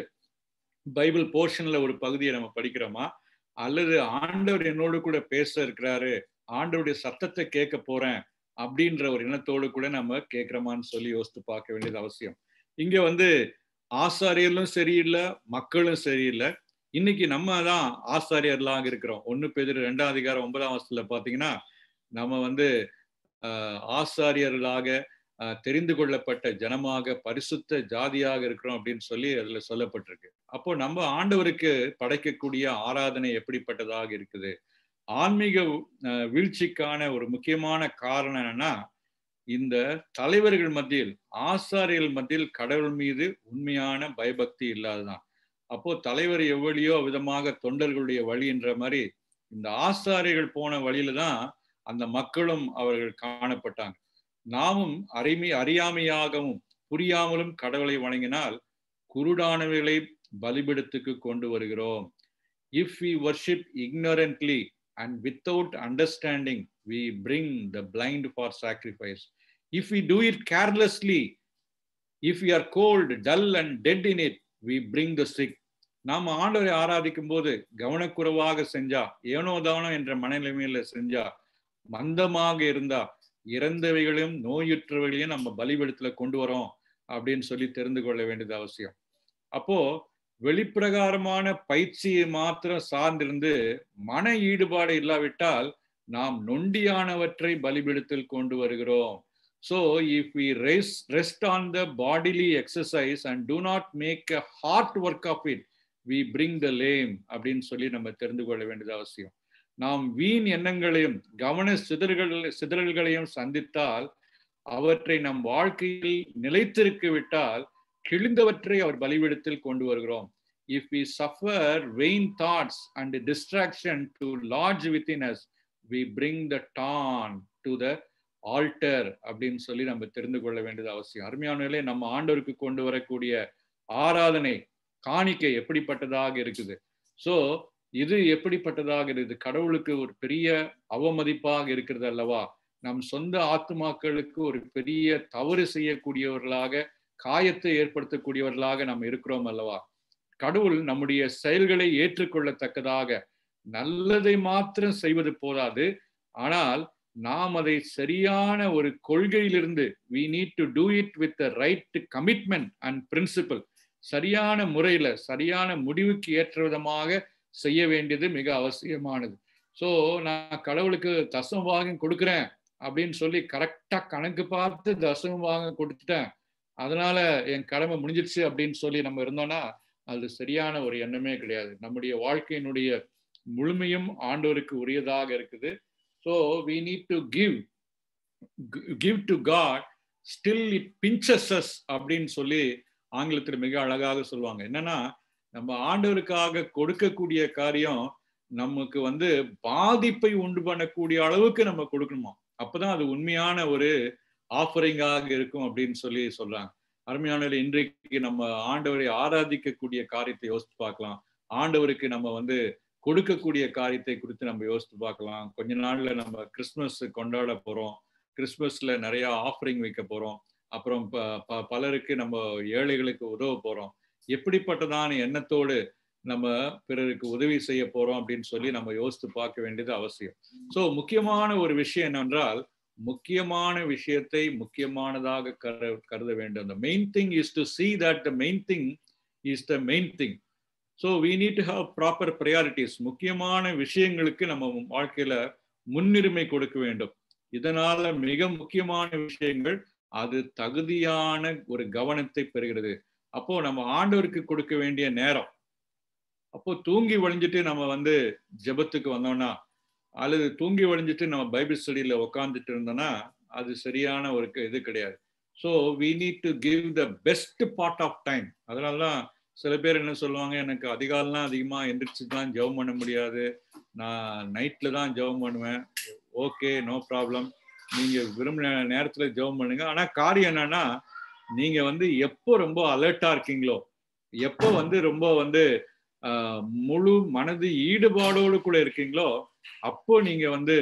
பைபிள் போர்ஷன்ல ஒரு பகுதியை நம்ம படிக்கிறோமா? அல்லது ஆண்டவர் என்னோடு கூட பேச இருக்கிறாரு, ஆண்டவருடைய சத்தத்தை கேட்க போறேன் அப்படின்ற ஒரு எண்ணத்தோடு கூட நம்ம கேட்கிறோமான்னு சொல்லி யோசித்து பார்க்க வேண்டியது அவசியம். இங்க வந்து ஆசாரியர்களும் சரியில்லை, மக்களும் சரியில்லை. இன்னைக்கு நம்ம தான் ஆசாரியர்களாக இருக்கிறோம். ஒன்னு பேதுரு ரெண்டாம் அதிகாரம் ஒன்பதாம் வசனத்துல பாத்தீங்கன்னா, நம்ம வந்து ஆஹ் ஆசாரியர்களாக தெரிந்து கொள்ளப்பட்ட ஜனமாக பரிசுத்த ஜாதியாக இருக்கிறோம் அப்படின்னு சொல்லி அதுல சொல்லப்பட்டிருக்கு. அப்போ நம்ம ஆண்டவருக்கு படைக்கக்கூடிய ஆராதனை எப்படிப்பட்டதாக இருக்குது? ஆன்மீக வீழ்ச்சிக்கான ஒரு முக்கியமான காரணம் என்னன்னா, இந்த தலைவர்கள் மத்தியில், ஆசாரியர்கள் மத்தியில் கடவுள் மீது உண்மையான பயபக்தி இல்லாததான். அப்போ தலைவர் எவ்வளியோ விதமாக தொண்டர்களுடைய வழி என்ற மாதிரி இந்த ஆசாரியர்கள் போன வழியில தான் அந்த மக்களும் அவர்கள் காணப்பட்டாங்க. நாமும் அறிமை அறியாமையாகவும் புரியாமலும் கடவுளை வணங்கினால் குருடானவைகளை பலிபீடத்துக்கு கொண்டு வருகிறோம். If we worship ignorantly and without understanding, we bring the blind for sacrifice. If we do it carelessly, if we are cold, dull and dead in it, we bring the sick. நாம் ஆண்டவரை ஆராதிக்கும் போது கவனக்குறைவாக செஞ்சா, ஏனோ தானோ என்ற மனநிலைமையில செஞ்சா, மந்தமாக இருந்தா, இறந்தவைகளையும் நோயுற்றவைகளையும் நம்ம பலிபீடத்துல கொண்டு வரோம் அப்படின்னு சொல்லி தெரிந்து கொள்ள வேண்டியது அவசியம். அப்போ வெளிப்பிரகாரமான பயிற்சியை மாத்திரம் சார்ந்திருந்து மன ஈடுபாடு இல்லாவிட்டால் நாம் நொண்டியானவற்றை பலிபீடத்தில் கொண்டு வருகிறோம். So if we rest, rest on the bodily exercise and do not make a heart work of it, we bring the lame அப்படின்னு சொல்லி நம்ம தெரிந்து கொள்ள வேண்டியது அவசியம். நாம் வீண் எண்ணங்களையும் கவன சிதறல்கள் சிதறல்களையும் சந்தித்தால், அவற்றை நம் வாழ்க்கையில் நிலைத்திருக்க விட்டால் கிழிந்தவற்றை அவர் பலிபீடத்தில் கொண்டு வருகிறோம். If we suffer vain thoughts and distraction to lodge within us, we bring the torn to the altar அப்படின்னு சொல்லி நம்ம தெரிந்து கொள்ள வேண்டியது அவசியம். அருமையானவர்களே, நம்ம ஆண்டவருக்கு கொண்டு வரக்கூடிய ஆராதனை காணிக்கை எப்படிப்பட்டதாக இருக்குது? ஸோ இது எப்படிப்பட்டதாக இருக்குது? கடவுளுக்கு ஒரு பெரிய அவமதிப்பாக இருக்கிறது அல்லவா? நம் சொந்த ஆத்துமாக்களுக்கு ஒரு பெரிய தவறு செய்யக்கூடியவர்களாக, காயத்தை ஏற்படுத்தக்கூடியவர்களாக நாம் இருக்கிறோம் அல்லவா? கடவுள் நம்முடைய செயல்களை ஏற்றுக்கொள்ளத்தக்கதாக நல்லதை மாத்திரம் செய்வது போதாது, ஆனால் நாம் அதை சரியான ஒரு கொள்கையிலிருந்து we need to do it with the right commitment and principle, சரியான முறையில சரியான முடிவுக்கு ஏற்ற விதமாக செய்ய வேண்டியது மிக அவசியமானது. ஸோ நான் கடவுளுக்கு தசம பாகம் கொடுக்குறேன் அப்படின்னு சொல்லி கரெக்டா கணக்கு பார்த்து தசம பாகம் கொடுத்துட்டேன், அதனால என் கடமை முடிஞ்சிருச்சு அப்படின்னு சொல்லி நம்ம இருந்தோம்னா அது சரியான ஒரு எண்ணமே கிடையாது. நம்முடைய வாழ்க்கையினுடைய முழுமையும் ஆண்டவருக்கு உரியதாக இருக்குது. So we need to give give to God, still it pinches us அப்படின்னு சொல்லி ஆங்கிலத்தில் மிக அழகாக சொல்லுவாங்க. என்னன்னா, நம்ம ஆண்டவருக்காக கொடுக்கக்கூடிய காரியம் நமக்கு வந்து பாதிப்பை உண்டு பண்ணக்கூடிய அளவுக்கு நம்ம கொடுக்கணுமா, அப்பதான் அது உண்மையான ஒரு ஆஃபரிங்காக இருக்கும் அப்படின்னு சொல்லி சொல்றாங்க. அருமையான இன்றைக்கு நம்ம ஆண்டவரை ஆராதிக்கக்கூடிய காரியத்தை யோசித்து பார்க்கலாம். ஆண்டவருக்கு நம்ம வந்து கொடுக்கக்கூடிய காரியத்தை குறித்து நம்ம யோசித்து பார்க்கலாம். கொஞ்ச நாள்ல நம்ம கிறிஸ்துமஸ் கொண்டாட போறோம். கிறிஸ்துமஸ்ல நிறைய ஆஃபரிங் வைக்க போறோம். அப்புறம் ப பலருக்கு நம்ம ஏழைகளுக்கு உதவ போறோம். எப்படிப்பட்டதான எண்ணத்தோடு நம்ம பிறருக்கு உதவி செய்ய போறோம் அப்படின்னு சொல்லி நம்ம யோசித்து பார்க்க வேண்டியது அவசியம். ஸோ முக்கியமான ஒரு விஷயம் என்னவென்றால், முக்கியமான விஷயத்தை முக்கியமானதாக கரு கருத வேண்டும். The main thing is to see that the main thing is the main thing. So we need to have proper priorities. முக்கியமான விஷயங்களுக்கு நம்ம வாழ்க்கையில முன்னுரிமை கொடுக்க வேண்டும். இதனால மிக முக்கியமான விஷயங்கள் அது தகுதியான ஒரு கவனத்தை பெறுகிறது. அப்போ நம்ம ஆண்டவருக்கு கொடுக்க வேண்டிய நேரம், அப்போ தூங்கி வழிஞ்சிட்டு நம்ம வந்து ஜெபத்துக்கு வந்தோம்னா, அல்லது தூங்கி வழிஞ்சிட்டு நம்ம பைபிள் ஸ்டடியில உட்காந்துட்டு இருந்தோம்னா அது சரியான ஒரு இது கிடையாது. So we need to give the best part of time. அதனாலதான் சில பேர் என்ன சொல்லுவாங்க, எனக்கு அதிகாலம்லாம் அதிகமா எந்திரிச்சு தான் ஜெபம் பண்ண முடியாது, நான் நைட்ல தான் ஜெபம் பண்ணுவேன். ஓகே, நோ ப்ராப்ளம், நீங்க விரும்பின நேரத்துல ஜெபம் பண்ணுங்க. ஆனா காரியம் என்னன்னா, நீங்க வந்து எப்போ ரொம்ப அலர்ட்டா இருக்கீங்களோ, எப்போ வந்து ரொம்ப வந்து ஆஹ் முழு மனது ஈடுபாடோடு கூட இருக்கீங்களோ, அப்போ நீங்க வந்து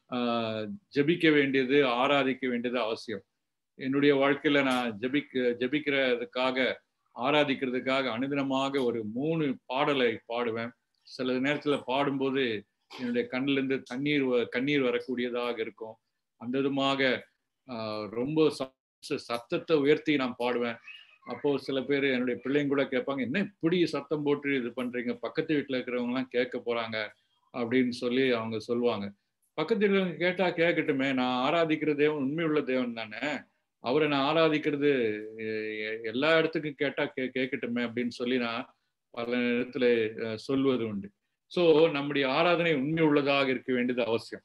ஆஹ் ஜெபிக்க வேண்டியது, ஆராதிக்க வேண்டியது அவசியம். என்னுடைய வாழ்க்கையில நான் ஜெபிக்க ஜெபிக்கிறதுக்காக ஆராதிக்கிறதுக்காக அனுதினமாக ஒரு மூணு பாடலை பாடுவேன். சில நேரத்துல பாடும்போது என்னுடைய கண்ணிலிருந்து தண்ணீர் கண்ணீர் வரக்கூடியதாக இருக்கும். அந்த விதமாக ஆஹ் ரொம்ப சத்தத்தை உயர்த்தி நான் பாடுவேன். அப்போ சில பேர் என்னுடைய பிள்ளைங்க கூட கேட்பாங்க, என்ன இப்படி சத்தம் போட்டு இது பண்றீங்க, பக்கத்து வீட்டுல இருக்கிறவங்க எல்லாம் கேட்க போறாங்க அப்படின்னு சொல்லி அவங்க சொல்லுவாங்க. பக்கத்து வீட்டுல கேட்டா கேட்கட்டுமே, நான் ஆராதிக்கிற தேவன் உண்மையுள்ள தேவன் தானே, அவரை நான் ஆராதிக்கிறது எல்லா இடத்துக்கும் கேட்டா கே கேட்கட்டுமே அப்படின்னு சொல்லி நான் பல இடத்துல சொல்வது உண்டு. ஸோ நம்முடைய ஆராதனை உண்மை உள்ளதாக இருக்க வேண்டியது அவசியம்.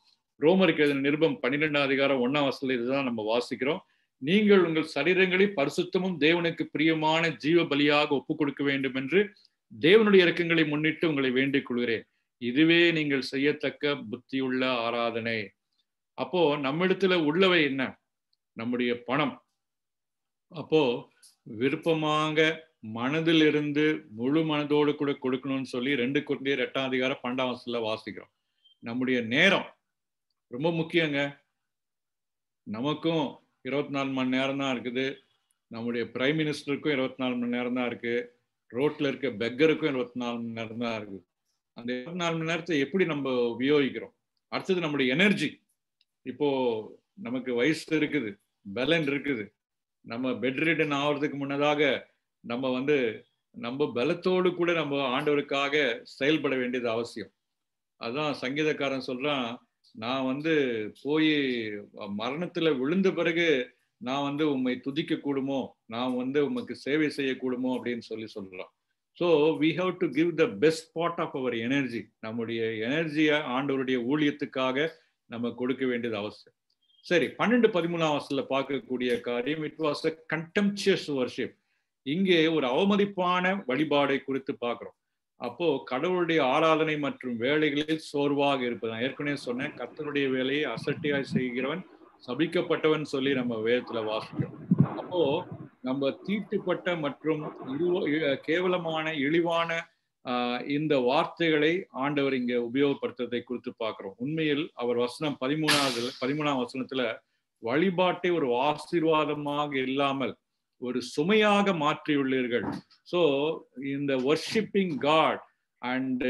ரோமருக்கு எழுதின நிருபம் பன்னிரெண்டாம் அதிகாரம் ஒன்னாம் வசனத்துல இதுதான் நம்ம வாசிக்கிறோம். நீங்கள் உங்கள் சரீரங்களை பரிசுத்தமும் தேவனுக்கு பிரியமான ஜீவ பலியாக ஒப்புக் கொடுக்க வேண்டும் என்று தேவனுடைய இரக்கங்களை முன்னிட்டு உங்களை வேண்டிக் கொள்கிறேன். இதுவே நீங்கள் செய்யத்தக்க புத்தியுள்ள ஆராதனை. அப்போ நம்மிடத்துல உள்ளவை என்ன? நம்முடைய பணம். அப்போ விருப்பமாக மனதிலிருந்து முழு மனதோடு கூட கொடுக்கணும்னு சொல்லி ரெண்டு கொரிந்தியர் எட்டாம் அதிகாரம் பன்னெண்டாம் வசனத்துல வாசிக்கிறோம். நம்முடைய நேரம் ரொம்ப முக்கியங்க. நமக்கும் இருபத்தி நாலு மணி நேரம் தான் இருக்குது. நம்முடைய பிரைம் மினிஸ்டருக்கும் இருபத்தி நாலு மணி நேரம் தான் இருக்கு. ரோட்ல இருக்க பெக்கருக்கும் இருபத்தி நாலு மணி நேரம் தான் இருக்குது. அந்த இருபத்தி நாலு மணி நேரத்தை எப்படி நம்ம உபயோகிக்கிறோம்? அடுத்தது நம்முடைய எனர்ஜி. இப்போ நமக்கு வயசு இருக்குது, பலன் இருக்குது. நம்ம பெட் ரிடன் ஆகிறதுக்கு முன்னதாக நம்ம வந்து நம்ம பலத்தோடு கூட நம்ம ஆண்டவருக்காக செயல்பட வேண்டியது அவசியம். அதான் சங்கீதக்காரன் சொல்றான், நான் வந்து போய் மரணத்துல விழுந்த பிறகு நான் வந்து உம்மை துதிக்க கூடுமோ, நான் வந்து உமக்கு சேவை செய்யக்கூடுமோ அப்படின்னு சொல்லி சொல்றான். So we have to give the best part of our energy. நம்முடைய எனர்ஜியை ஆண்டவருடைய ஊழியத்துக்காக நம்ம கொடுக்க வேண்டியது அவசியம். சரி, பன்னெண்டு பதிமூணாம் வருஷத்துல பார்க்கக்கூடிய காரியம், it was a contemptuous worship. இங்கே ஒரு அவமதிப்பான வழிபாடை குறித்து பார்க்கிறோம். அப்போ கடவுளுடைய ஆராதனை மற்றும் வேலைகளில் சோர்வாக இருப்பது. நான் ஏற்கனவே சொன்னேன், கர்த்தருடைய வேலையை அசட்டியாய் செய்கிறவன் சபிக்கப்பட்டவன் சொல்லி நம்ம வேதத்துல வாசிக்கிறோம். அப்போ நம்ம தீட்டுப்பட்ட மற்றும் கேவலமான இழிவான ஆஹ் இந்த வார்த்தைகளை ஆண்டவர் இங்க உபயோகப்படுத்துறதை குறித்து பார்க்கிறோம். உண்மையில் அவர் வசனம் பதிமூணாவது பதிமூணாம் வசனத்துல வழிபாட்டை ஒரு ஆசீர்வாதமாக இல்லாமல் ஒரு சுமையாக மாற்றியுள்ளீர்கள். ஸோ இந்த worshipping God and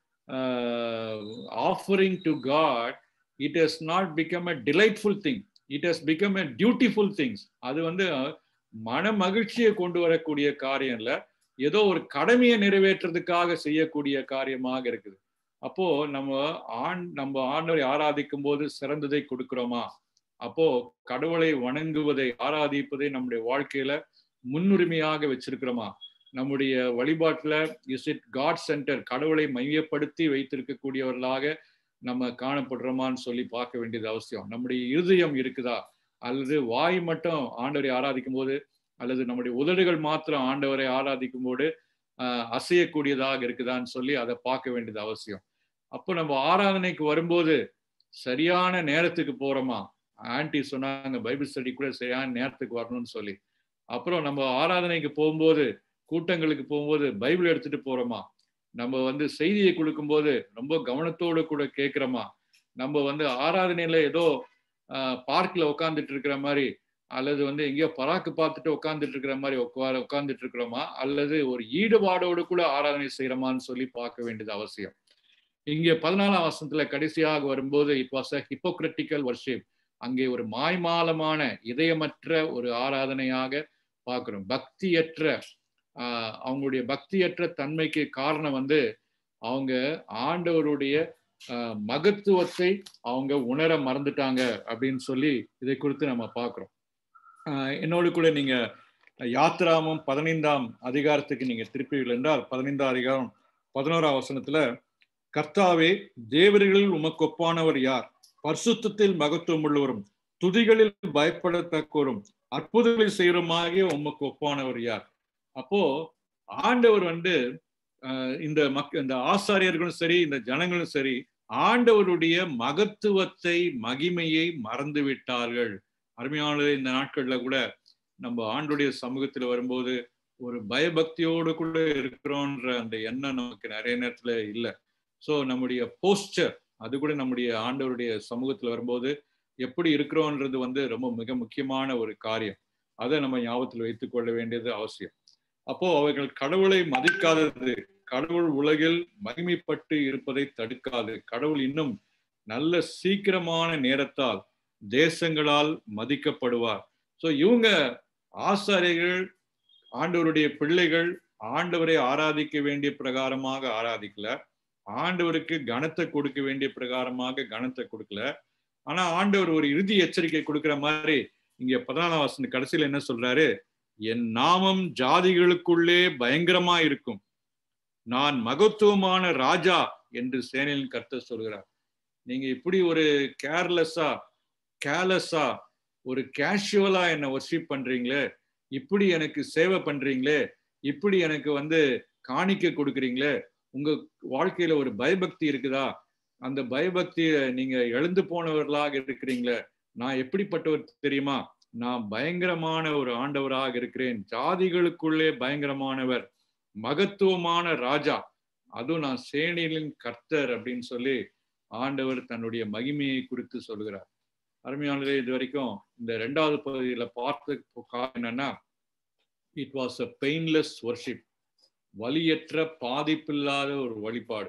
offering to God, it has not become a delightful thing, it has become a dutiful things. அது வந்து மன மகிழ்ச்சியை கொண்டு வரக்கூடிய காரியம் இல்ல, ஏதோ ஒரு கடமையை நிறைவேற்றுறதுக்காக செய்யக்கூடிய காரியமாக இருக்குது. அப்போ நம்ம ஆண் நம்ம ஆண்டவரை ஆராதிக்கும் போது சிறந்ததை கொடுக்கிறோமா? அப்போ கடவுளை வணங்குவதை ஆராதிப்பதை நம்முடைய வாழ்க்கையில முன்னுரிமையாக வச்சிருக்கிறோமா? நம்முடைய வழிபாட்டுல இஸ் இட் காட் சென்டர், கடவுளை மையப்படுத்தி வைத்திருக்கக்கூடியவர்களாக நம்ம காணப்படுறோமான்னு சொல்லி பார்க்க வேண்டியது அவசியம். நம்முடைய இருதயம் இருக்குதா, அல்லது வாய் மட்டும் ஆண்டவரை ஆராதிக்கும் போது, அல்லது நம்முடைய உதடுகள் மாத்திரம் ஆண்டவரை ஆராதிக்கும் போது ஆஹ் அசையக்கூடியதாக இருக்குதான்னு சொல்லி அதை பார்க்க வேண்டியது அவசியம். அப்போ நம்ம ஆராதனைக்கு வரும்போது சரியான நேரத்துக்கு போறோமா? ஆன்டி சொன்னாங்க பைபிள் ஸ்டடி கூட சரியான நேரத்துக்கு வரணும்னு சொல்லி. அப்புறம் நம்ம ஆராதனைக்கு போகும்போது, கூட்டங்களுக்கு போகும்போது பைபிள் எடுத்துட்டு போறோமா? நம்ம வந்து செய்தியை கொடுக்கும்போது ரொம்ப கவனத்தோடு கூட கேட்கிறோமா? நம்ம வந்து ஆராதனையில ஏதோ ஆஹ் பார்க்ல உட்காந்துட்டு இருக்கிற மாதிரி, அல்லது வந்து எங்கேயோ பராக்கு பார்த்துட்டு உட்காந்துட்டு இருக்கிற மாதிரி உட்கார உட்காந்துட்டு இருக்கிறோமா, அல்லது ஒரு ஈடுபாடோடு கூட ஆராதனை செய்யறோமான்னு சொல்லி பார்க்க வேண்டியது அவசியம். இங்கே பதினாலாம் வசனத்துல கடைசியாக வரும்போது it was a hypocritical worship. அங்கே ஒரு மாய்மாலமான இதயமற்ற ஒரு ஆராதனையாக பார்க்கிறோம். பக்தியற்ற ஆஹ் அவங்களுடைய பக்தியற்ற தன்மைக்கு காரணம் வந்து அவங்க ஆண்டவருடைய ஆஹ் மகத்துவத்தை அவங்க உணர மறந்துட்டாங்க அப்படின்னு சொல்லி இதை குறித்து நம்ம பார்க்கிறோம். ஆஹ் என்னோடு கூட நீங்க யாத்ராமம் பதினைந்தாம் அதிகாரத்துக்கு நீங்க திருப்பீர்கள் என்றால், பதினைந்தாம் அதிகாரம் பதினோராம் வசனத்துல, கர்த்தாவே தேவர்களில் உமக்கு ஒப்பானவர் யார்? பரிசுத்தத்தில் மகத்துவம் உள்ளவரும் துதிகளில் பயப்படத்தக்கோரும் அற்புதங்களை செய்யறமாகிய உமக்கு ஒப்பானவர் யார்? அப்போ ஆண்டவர் வந்து அஹ் இந்த மக் இந்த ஆசாரியர்களும் சரி, இந்த ஜனங்களும் சரி, ஆண்டவருடைய மகத்துவத்தை மகிமையை மறந்து விட்டார்கள். அருமையானது, இந்த நாட்கள்ல கூட நம்ம ஆண்டுடைய சமூகத்துல வரும்போது ஒரு பயபக்தியோடு கூட இருக்கிறோன்ற அந்த எண்ணம் நமக்கு நிறைய நேரத்துல இல்லை. ஸோ நம்முடைய போஸ்டர் அது கூட நம்முடைய ஆண்டவருடைய சமூகத்துல வரும்போது எப்படி இருக்கிறோன்றது வந்து ரொம்ப மிக முக்கியமான ஒரு காரியம். அதை நம்ம ஞாபகத்தில் வைத்துக் கொள்ள வேண்டியது அவசியம். அப்போ அவர்கள் கடவுளை மதிக்காதது கடவுள் உலகில் மகிமைப்பட்டு இருப்பதை தடுக்காது. கடவுள் இன்னும் நல்ல சீக்கிரமான நேரத்தால் தேசங்களால் மதிக்கப்படுவார். ஸோ இவங்க ஆசாரியர்கள், ஆண்டவருடைய பிள்ளைகள் ஆண்டவரை ஆராதிக்க வேண்டிய பிரகாரமாக ஆராதிக்கல, ஆண்டவருக்கு கனத்தை கொடுக்க வேண்டிய பிரகாரமாக கனத்தை கொடுக்கல. ஆனா ஆண்டவர் ஒரு இறுதி எச்சரிக்கை கொடுக்கிற மாதிரி இங்க பதினாலாம் வசனம் கடைசியில் என்ன சொல்றாரு? என் நாமம் ஜாதிகளுக்குள்ளே பயங்கரமா இருக்கும், நான் மகத்துவமான ராஜா என்று சேனையின் கர்த்தர் சொல்கிறார். நீங்க இப்படி ஒரு கேர்லெஸ்ஸா கேர்லெஸ்ஸா ஒரு கேஷுவலா என்ன வர்ஷிப் பண்றீங்களே, இப்படி எனக்கு சேவை பண்றீங்களே, இப்படி எனக்கு வந்து காணிக்கை கொடுக்குறீங்களே, உங்க வாழ்க்கையில ஒரு பயபக்தி இருக்குதா? அந்த பயபக்திய நீங்க எழுந்து போனவர்களாக இருக்கிறீங்களே, நான் எப்படிப்பட்டவர் தெரியுமா? நான் பயங்கரமான ஒரு ஆண்டவராக இருக்கிறேன். ஜாதிகளுக்குள்ளே பயங்கரமானவர், மகத்துவமான ராஜா, அதுவும் நான் சேனைகளின் கர்த்தர் அப்படின்னு சொல்லி ஆண்டவர் தன்னுடைய மகிமையை குறித்து சொல்கிறார். அருமையானதே, இது வரைக்கும் இந்த இரண்டாவது பகுதியில பார்த்த காரணம் என்னன்னா, it was a painless worship, வலியற்ற பாதிப்பில்லாத ஒரு வழிபாடு.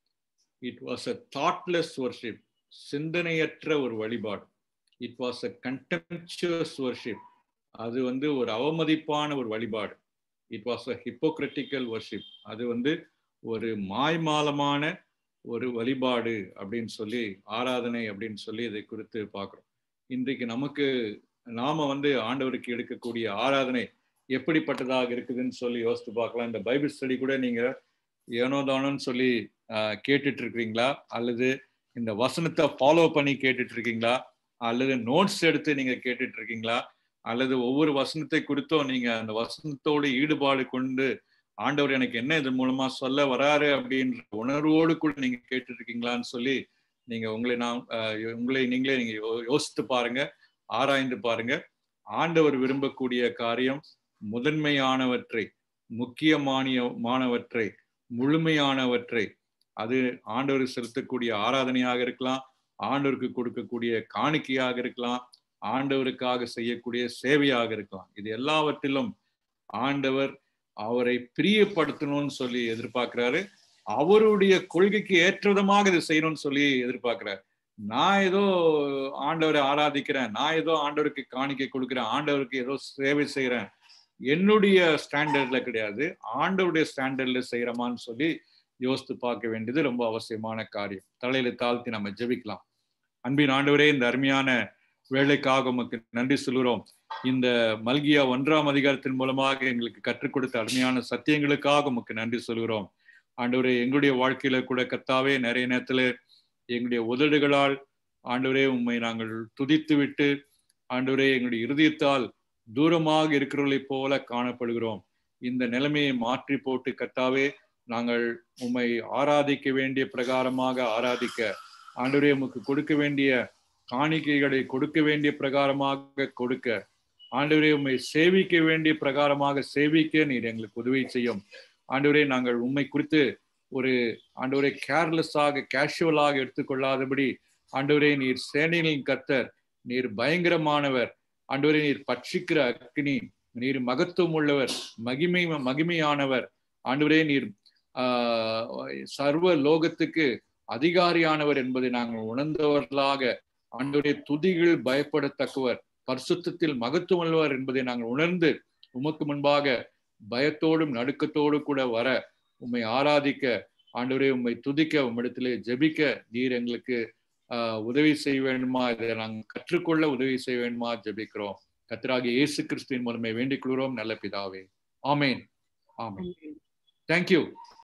It was a thoughtless worship, சிந்தனையற்ற ஒரு வழிபாடு. It was a contemptuous worship, அது வந்து ஒரு அவமதிப்பான ஒரு வழிபாடு. It was a hypocritical worship, அது வந்து ஒரு மாய்மாலமான ஒரு வழிபாடு அப்படின்னு சொல்லி, ஆராதனை அப்படின்னு சொல்லி இதை குறித்து பார்க்கிறோம். இன்றைக்கு நமக்கு நாம வந்து ஆண்டவருக்கு எடுக்கக்கூடிய ஆராதனை எப்படிப்பட்டதாக இருக்குதுன்னு சொல்லி யோசித்து பார்க்கலாம். இந்த பைபிள் ஸ்டடி கூட நீங்க ஏனோ தானோன்னு சொல்லி கேட்டுட்டு இருக்கிறீங்களா, அல்லது இந்த வசனத்தை ஃபாலோ பண்ணி கேட்டுட்டு இருக்கீங்களா, அல்லது நோட்ஸ் எடுத்து நீங்க கேட்டுட்டு இருக்கீங்களா, அல்லது ஒவ்வொரு வசனத்தை குறித்தும் நீங்க அந்த வசனத்தோடு ஈடுபாடு கொண்டு ஆண்டவர் எனக்கு என்ன இதன் மூலமா சொல்ல வராரு அப்படின்ற உணர்வோடு கூட நீங்க கேட்டுட்டு இருக்கீங்களான்னு சொல்லி நீங்க உங்களை நான் உங்களை நீங்களே நீங்க யோசித்து பாருங்க, ஆராய்ந்து பாருங்க. ஆண்டவர் விரும்பக்கூடிய காரியம் முதன்மையானவற்றை, முக்கியமானவற்றை, முழுமையானவற்றை, அது ஆண்டவருக்கு செலுத்தக்கூடிய ஆராதனையாக இருக்கலாம், ஆண்டவருக்கு கொடுக்கக்கூடிய காணிக்கையாக இருக்கலாம், ஆண்டவருக்காக செய்யக்கூடிய சேவையாக இருக்கலாம். இது எல்லாவற்றிலும் ஆண்டவர் அவரை பிரியப்படுத்தணும்னு சொல்லி எதிர்பார்க்கிறாரு. அவருடைய கொள்கைக்கு ஏற்ற விதமாக இதை செய்யணும்னு சொல்லி எதிர்பார்க்கிறார். நான் ஏதோ ஆண்டவரை ஆராதிக்கிறேன், நான் ஏதோ ஆண்டவருக்கு காணிக்கை கொடுக்கிறேன், ஆண்டவருக்கு ஏதோ சேவை செய்யறேன், என்னுடைய ஸ்டாண்டர்ட்ல கிடையாது, ஆண்டவருடைய ஸ்டாண்டர்ட்ல செய்யறமான்னு சொல்லி யோசித்து பார்க்க வேண்டியது ரொம்ப அவசியமான காரியம். தலையில தாழ்த்தி நம்ம ஜெபிக்கலாம். அன்பின் ஆண்டவரே, இந்த அருமையான வேலைக்காக உமக்கு நன்றி சொல்கிறோம். இந்த மல்கியா ஒன்றாம் அதிகாரத்தின் மூலமாக எங்களுக்கு கற்றுக் கொடுத்த அருமையான சத்தியங்களுக்காக உமக்கு நன்றி சொல்கிறோம். ஆண்டவரே, எங்களுடைய வாழ்க்கையில கூட கர்த்தாவே நிறைய நேரத்துல எங்களுடைய உதடுகளால் ஆண்டவரே உம்மை நாங்கள் துதித்து விட்டு ஆண்டவரே எங்களுடைய இருதயத்தால் தூரமாக இருக்கிறவர்களைப் போல காணப்படுகிறோம். இந்த நிலைமையை மாற்றி போட்டு கர்த்தாவே நாங்கள் உம்மை ஆராதிக்க வேண்டிய பிரகாரமாக ஆராதிக்க, ஆண்டவரே உமக்கு கொடுக்க வேண்டிய காணிக்கைகளை கொடுக்க வேண்டிய பிரகாரமாக கொடுக்க, ஆண்டவரே உம்மை சேவிக்க வேண்டிய பிரகாரமாக சேவிக்க நீர் எங்களுக்கு உதவி செய்யும். ஆண்டவரே, நாங்கள் உம்மை குறித்து ஒரு ஆண்டவரே கேர்லெஸ்ஸாக கேஷுவலாக எடுத்துக்கொள்ளாதபடி, ஆண்டவரே நீர் சேனைகளின் கர்த்தர், நீர் பயங்கரமானவர், ஆண்டவரே நீர் பட்சிக்கிற அக்கினி, நீர் மகத்துவம் உள்ளவர், மகிமை மகிமையானவர், ஆண்டவரே நீர் ஆஹ் சர்வ லோகத்துக்கு அதிகாரியானவர் என்பதை நாங்கள் உணர்ந்தவர்களாக, ஆண்டவரே துதிகள் பயப்படத்தக்கவர், பரிசுத்தத்தில் மகத்துவம் உள்ளவர் என்பதை நாங்கள் உணர்ந்து உமக்கு முன்பாக பயத்தோடும் நடுக்கத்தோடு கூட வர, உம்மை ஆராதிக்க, ஆண்டவரே உம்மை துதிக்க, உம்மிடத்திலே ஜெபிக்க நீர் எங்களுக்கு ஆஹ் உதவி செய்ய வேண்டுமா, இதை நாங்கள் கற்றுக்கொள்ள உதவி செய்ய வேண்டுமா ஜெபிக்கிறோம். கர்த்தராகிய இயேசு கிறிஸ்துவின் மூலமே வேண்டிக் கொள்கிறோம் நல்ல பிதாவே. ஆமேன். ஆமேன். தேங்க்யூ.